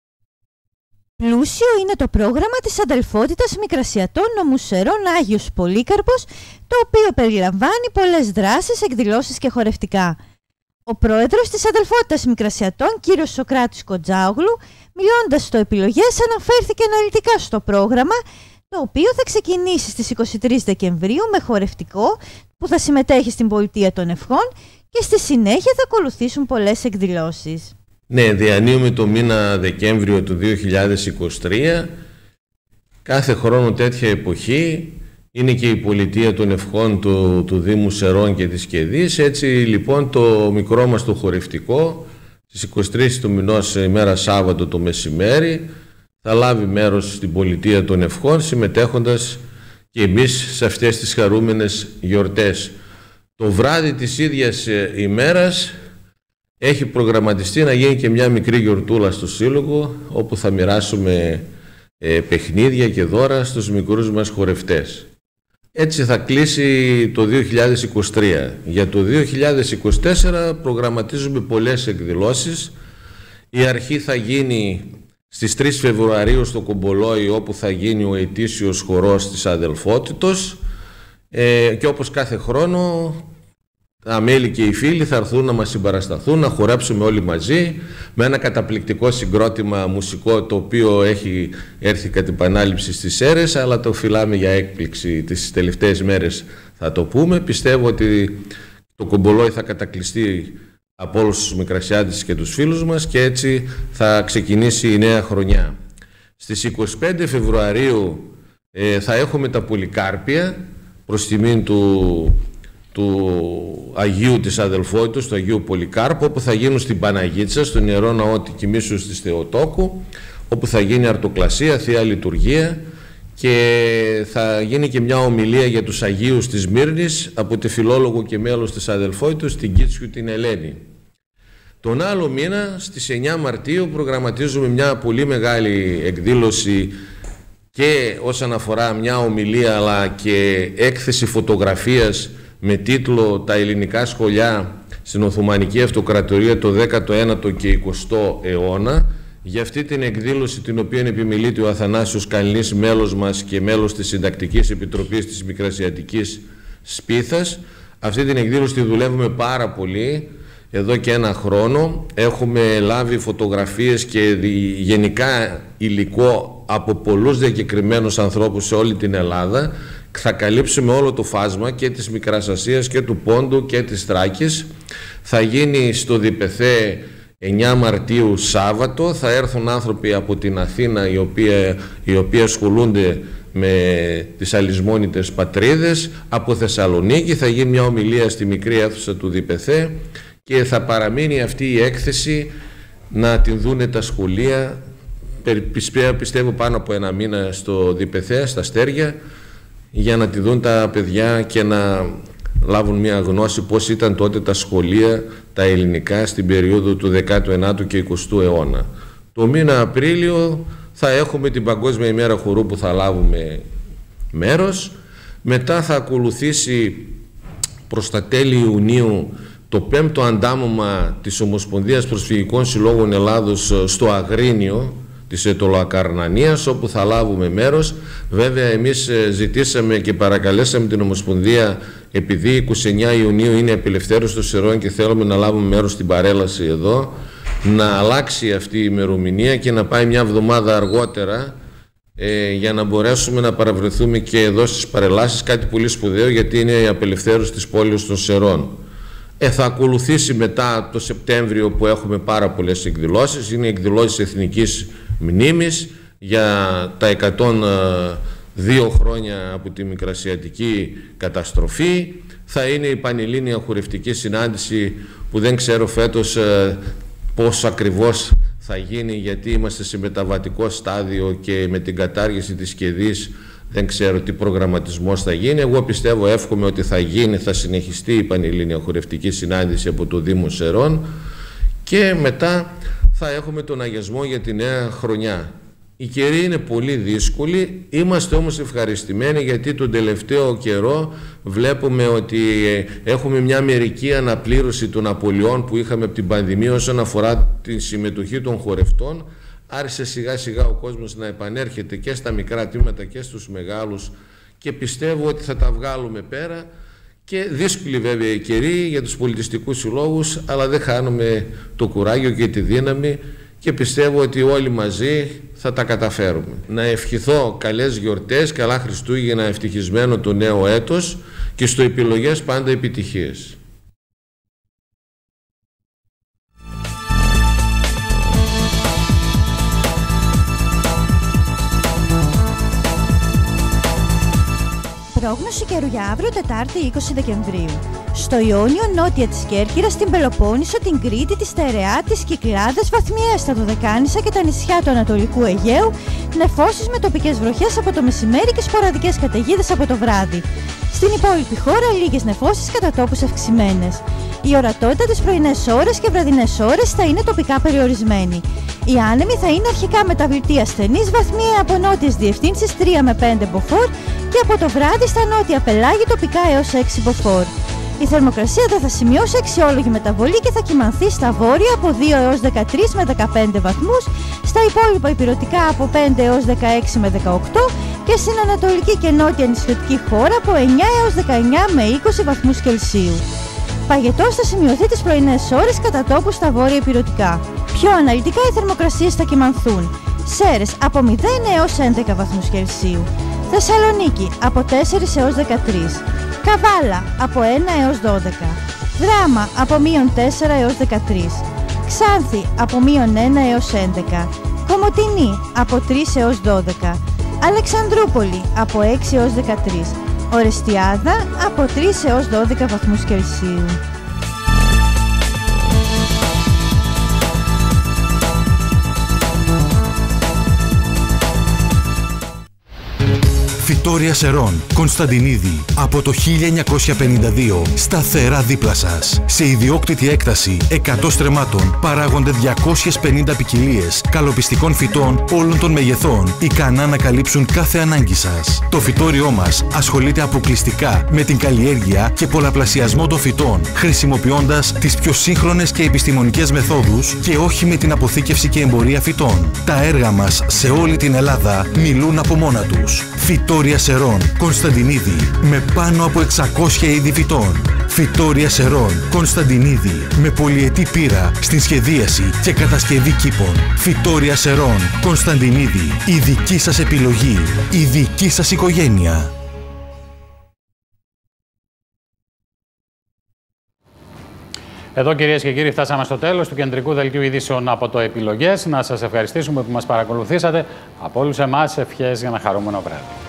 Πλούσιο είναι το πρόγραμμα της αδελφότητας Μικρασιατών νομού Σερών Άγιος Πολύκαρπος, το οποίο περιλαμβάνει πολλές δράσεις, εκδηλώσεις και χορευτικά. Ο πρόεδρος της αδελφότητας Μικρασιατών, κύριος Σοκράτης Κοτζάουλου, μιλώντας στο Επιλογές, αναφέρθηκε αναλυτικά στο πρόγραμμα, το οποίο θα ξεκινήσει στις 23 Δεκεμβρίου με χορευτικό που θα συμμετέχει στην Πολιτεία των Ευχών και στη συνέχεια θα ακολουθήσουν πολλές εκδηλώσεις. Ναι, διανύουμε το μήνα Δεκέμβριο του 2023. Κάθε χρόνο τέτοια εποχή είναι και η Πολιτεία των Ευχών του Δήμου Σερών και της Κεδής. Έτσι λοιπόν το μικρό μας το χορευτικό στις 23 του μηνός, ημέρα Σάββατο το μεσημέρι, θα λάβει μέρος στην Πολιτεία των Ευχών, συμμετέχοντας και εμείς σε αυτές τις χαρούμενες γιορτές. Το βράδυ της ίδιας ημέρας έχει προγραμματιστεί να γίνει και μια μικρή γιορτούλα στο Σύλλογο, όπου θα μοιράσουμε παιχνίδια και δώρα στους μικρούς μας χορευτές. Έτσι θα κλείσει το 2023. Για το 2024 προγραμματίζουμε πολλές εκδηλώσεις. Η αρχή θα γίνει στις 3 Φεβρουαρίου στο Κομπολόι, όπου θα γίνει ο ετήσιος χορός της αδελφότητος, και όπως κάθε χρόνο τα μέλη και οι φίλοι θα έρθουν να μας συμπαρασταθούν, να χορέψουμε όλοι μαζί με ένα καταπληκτικό συγκρότημα μουσικό, το οποίο έχει έρθει κατ' επανάληψη στις Σέρρες, αλλά το φυλάμε για έκπληξη τις τελευταίες μέρες, θα το πούμε. Πιστεύω ότι το Κομπολόι θα κατακλειστεί από όλους τους Μικρασιάτες και τους φίλους μας και έτσι θα ξεκινήσει η νέα χρονιά. Στις 25 Φεβρουαρίου θα έχουμε τα Πολυκάρπια προς τιμήν του Αγίου της Αδελφότητος, του Αγίου Πολυκάρπου, όπου θα γίνουν στην Παναγίτσα, στον Ιερό Ναό Τικημίσεως της Θεοτόκου, όπου θα γίνει αρτοκλασία, Θεία Λειτουργία και θα γίνει και μια ομιλία για τους Αγίους της Μύρνης από τη φιλόλογο και μέλος της Αδελφότητος, την Κίτσιου την Ελένη. Τον άλλο μήνα, στις 9 Μαρτίου, προγραμματίζουμε μια πολύ μεγάλη εκδήλωση και όσον αφορά μια ομιλία αλλά και έκθεση φωτογραφίας με τίτλο «Τα ελληνικά σχολιά στην Οθωμανική Αυτοκρατορία το 19ο και 20ο αιώνα». Για αυτή την εκδήλωση, την οποία επιμελείται ο Αθανάσιος Καλνής, μέλος μας και μέλος της Συντακτικής Επιτροπής της Μικρασιατικής Σπίθας. Αυτή την εκδήλωση τη δουλεύουμε πάρα πολύ εδώ και ένα χρόνο. Έχουμε λάβει φωτογραφίες και γενικά υλικό από πολλούς διακεκριμένους ανθρώπους σε όλη την Ελλάδα. Θα καλύψουμε όλο το φάσμα και της Μικράς Ασίας και του Πόντου και της Θράκης. Θα γίνει στο Διπεθέ 9 Μαρτίου Σάββατο. Θα έρθουν άνθρωποι από την Αθήνα οι οποίοι ασχολούνται με τις αλυσμόνητες πατρίδες. Από Θεσσαλονίκη θα γίνει μια ομιλία στη μικρή αίθουσα του Διπεθέ και θα παραμείνει αυτή η έκθεση να την δούνε τα σχολεία πιστεύω πάνω από ένα μήνα στο ΔΠΘ, στα Αστέρια, για να τη δουν τα παιδιά και να λάβουν μια γνώση πώς ήταν τότε τα σχολεία, τα ελληνικά, στην περίοδο του 19ου και 20ου αιώνα. Το μήνα Απρίλιο θα έχουμε την Παγκόσμια ημέρα χορού που θα λάβουμε μέρος. Μετά θα ακολουθήσει προς τα τέλη Ιουνίου το 5ο αντάμωμα της Ομοσπονδίας Προσφυγικών Συλλόγων Ελλάδος στο Αγρίνιο της Αιτωλοακαρνανίας, όπου θα λάβουμε μέρος. Βέβαια εμείς ζητήσαμε και παρακαλέσαμε την Ομοσπονδία, επειδή 29 Ιουνίου είναι η απελευθέρωση των Σερών και θέλουμε να λάβουμε μέρος στην παρέλαση εδώ, να αλλάξει αυτή η ημερομηνία και να πάει μια εβδομάδα αργότερα, για να μπορέσουμε να παραβρεθούμε και εδώ στις παρελάσεις, κάτι πολύ σπουδαίο, γιατί είναι η απελευθέρωση της πόλης των Σερών. Θα ακολουθήσει μετά το Σεπτέμβριο που έχουμε πάρα πολλές εκδηλώσεις. Είναι εκδηλώσεις εθνικής μνήμης για τα 102 χρόνια από τη Μικρασιατική καταστροφή. Θα είναι η Πανελλήνια Χορευτική Συνάντηση που δεν ξέρω φέτος πώς ακριβώς θα γίνει, γιατί είμαστε σε μεταβατικό στάδιο και με την κατάργηση της Κεδής δεν ξέρω τι προγραμματισμός θα γίνει. Εγώ πιστεύω, εύχομαι ότι θα γίνει, θα συνεχιστεί η Πανελλήνια Χορευτική Συνάντηση από το Δήμο Σερών και μετά θα έχουμε τον αγιασμό για τη νέα χρονιά. Η καιρή είναι πολύ δύσκολη, είμαστε όμως ευχαριστημένοι γιατί τον τελευταίο καιρό βλέπουμε ότι έχουμε μια μερική αναπλήρωση των απολειών που είχαμε από την πανδημία όσον αφορά τη συμμετοχή των χορευτών. Άρχισε σιγά σιγά ο κόσμος να επανέρχεται και στα μικρά τμήματα και στους μεγάλους και πιστεύω ότι θα τα βγάλουμε πέρα. Και δύσκολη βέβαια η καιρή για τους πολιτιστικούς συλλόγους, αλλά δεν χάνουμε το κουράγιο και τη δύναμη και πιστεύω ότι όλοι μαζί θα τα καταφέρουμε. Να ευχηθώ καλές γιορτές, καλά Χριστούγεννα, ευτυχισμένο το νέο έτος και στο επιλογές πάντα επιτυχίες. Πρόγνωση καιρού για αύριο Τετάρτη 20 Δεκεμβρίου. Στο Ιόνιο, νότια της Κέρκυρας, στην Πελοπόννησο, την Κρήτη, τη Στερεά, τις Κυκλάδες, βαθμιαία το Δεκάνησα και τα νησιά του Ανατολικού Αιγαίου, νεφώσεις με τοπικές βροχές από το μεσημέρι και σποραδικές καταιγίδες από το βράδυ. Στην υπόλοιπη χώρα, λίγες νεφώσεις κατά τόπους αυξημένες. Η ορατότητα τις πρωινές ώρες και βραδινές ώρες θα είναι τοπικά περιορισμένη. Οι άνεμοι θα είναι αρχικά μεταβλητή ασθενής, βαθμιαία από νότιες διευθύνσεις 3 με 5 μποφόρ και από το βράδυ στα νότια πελάγη τοπικά έως 6 μποφόρ. Η θερμοκρασία δεν θα σημειώσει αξιόλογη μεταβολή και θα κυμανθεί στα βόρεια από 2 έως 13 με 15 βαθμούς, στα υπόλοιπα ηπειρωτικά από 5 έως 16 με 18 και στην ανατολική και νότια νησιωτική χώρα από 9 έως 19 με 20 βαθμούς Κελσίου. Παγετός θα σημειωθεί τις πρωινές ώρες κατά τόπου στα βόρεια ηπειρωτικά. Πιο αναλυτικά οι θερμοκρασίες θα κυμανθούν. Σέρες από 0 έως 11 βαθμούς Κελσίου. Θεσσαλονίκη από 4 έως 13. Καβάλα από 1 έως 12. Δράμα από -4 έως 13. Ξάνθη από -1 έως 11. Κομοτηνή από 3 έως 12. Αλεξανδρούπολη από 6 έως 13. Ορεστιάδα από 3 έως 12 βαθμούς Κελσίου. Φυτόρια Σερών, Κωνσταντινίδη, από το 1952, σταθερά δίπλα σας. Σε ιδιόκτητη έκταση 100 στρεμμάτων παράγονται 250 ποικιλίες καλοπιστικών φυτών όλων των μεγεθών, ικανά να καλύψουν κάθε ανάγκη σας. Το φυτόριό μας ασχολείται αποκλειστικά με την καλλιέργεια και πολλαπλασιασμό των φυτών, χρησιμοποιώντας τις πιο σύγχρονες και επιστημονικές μεθόδους και όχι με την αποθήκευση και εμπορία φυτών. Τα έργα μας σε όλη την Ελλάδα μιλούν από μόνα τους. Φυτόρια Σερών, Κωνσταντινίδη, με πάνω από 600 είδη φυτών. Φυτόρια Σερών, Κωνσταντινίδη, με πολυετή πείρα στην σχεδίαση και κατασκευή κήπων. Φυτόρια Σερών, Κωνσταντινίδη, η δική σας επιλογή, η δική σας οικογένεια. Εδώ, κυρίες και κύριοι, φτάσαμε στο τέλος του κεντρικού δελτίου ειδήσεων από το Επιλογές. Να σας ευχαριστήσουμε που μας παρακολουθήσατε. Από όλους εμάς, ευχές για ένα χαρούμενο βράδυ.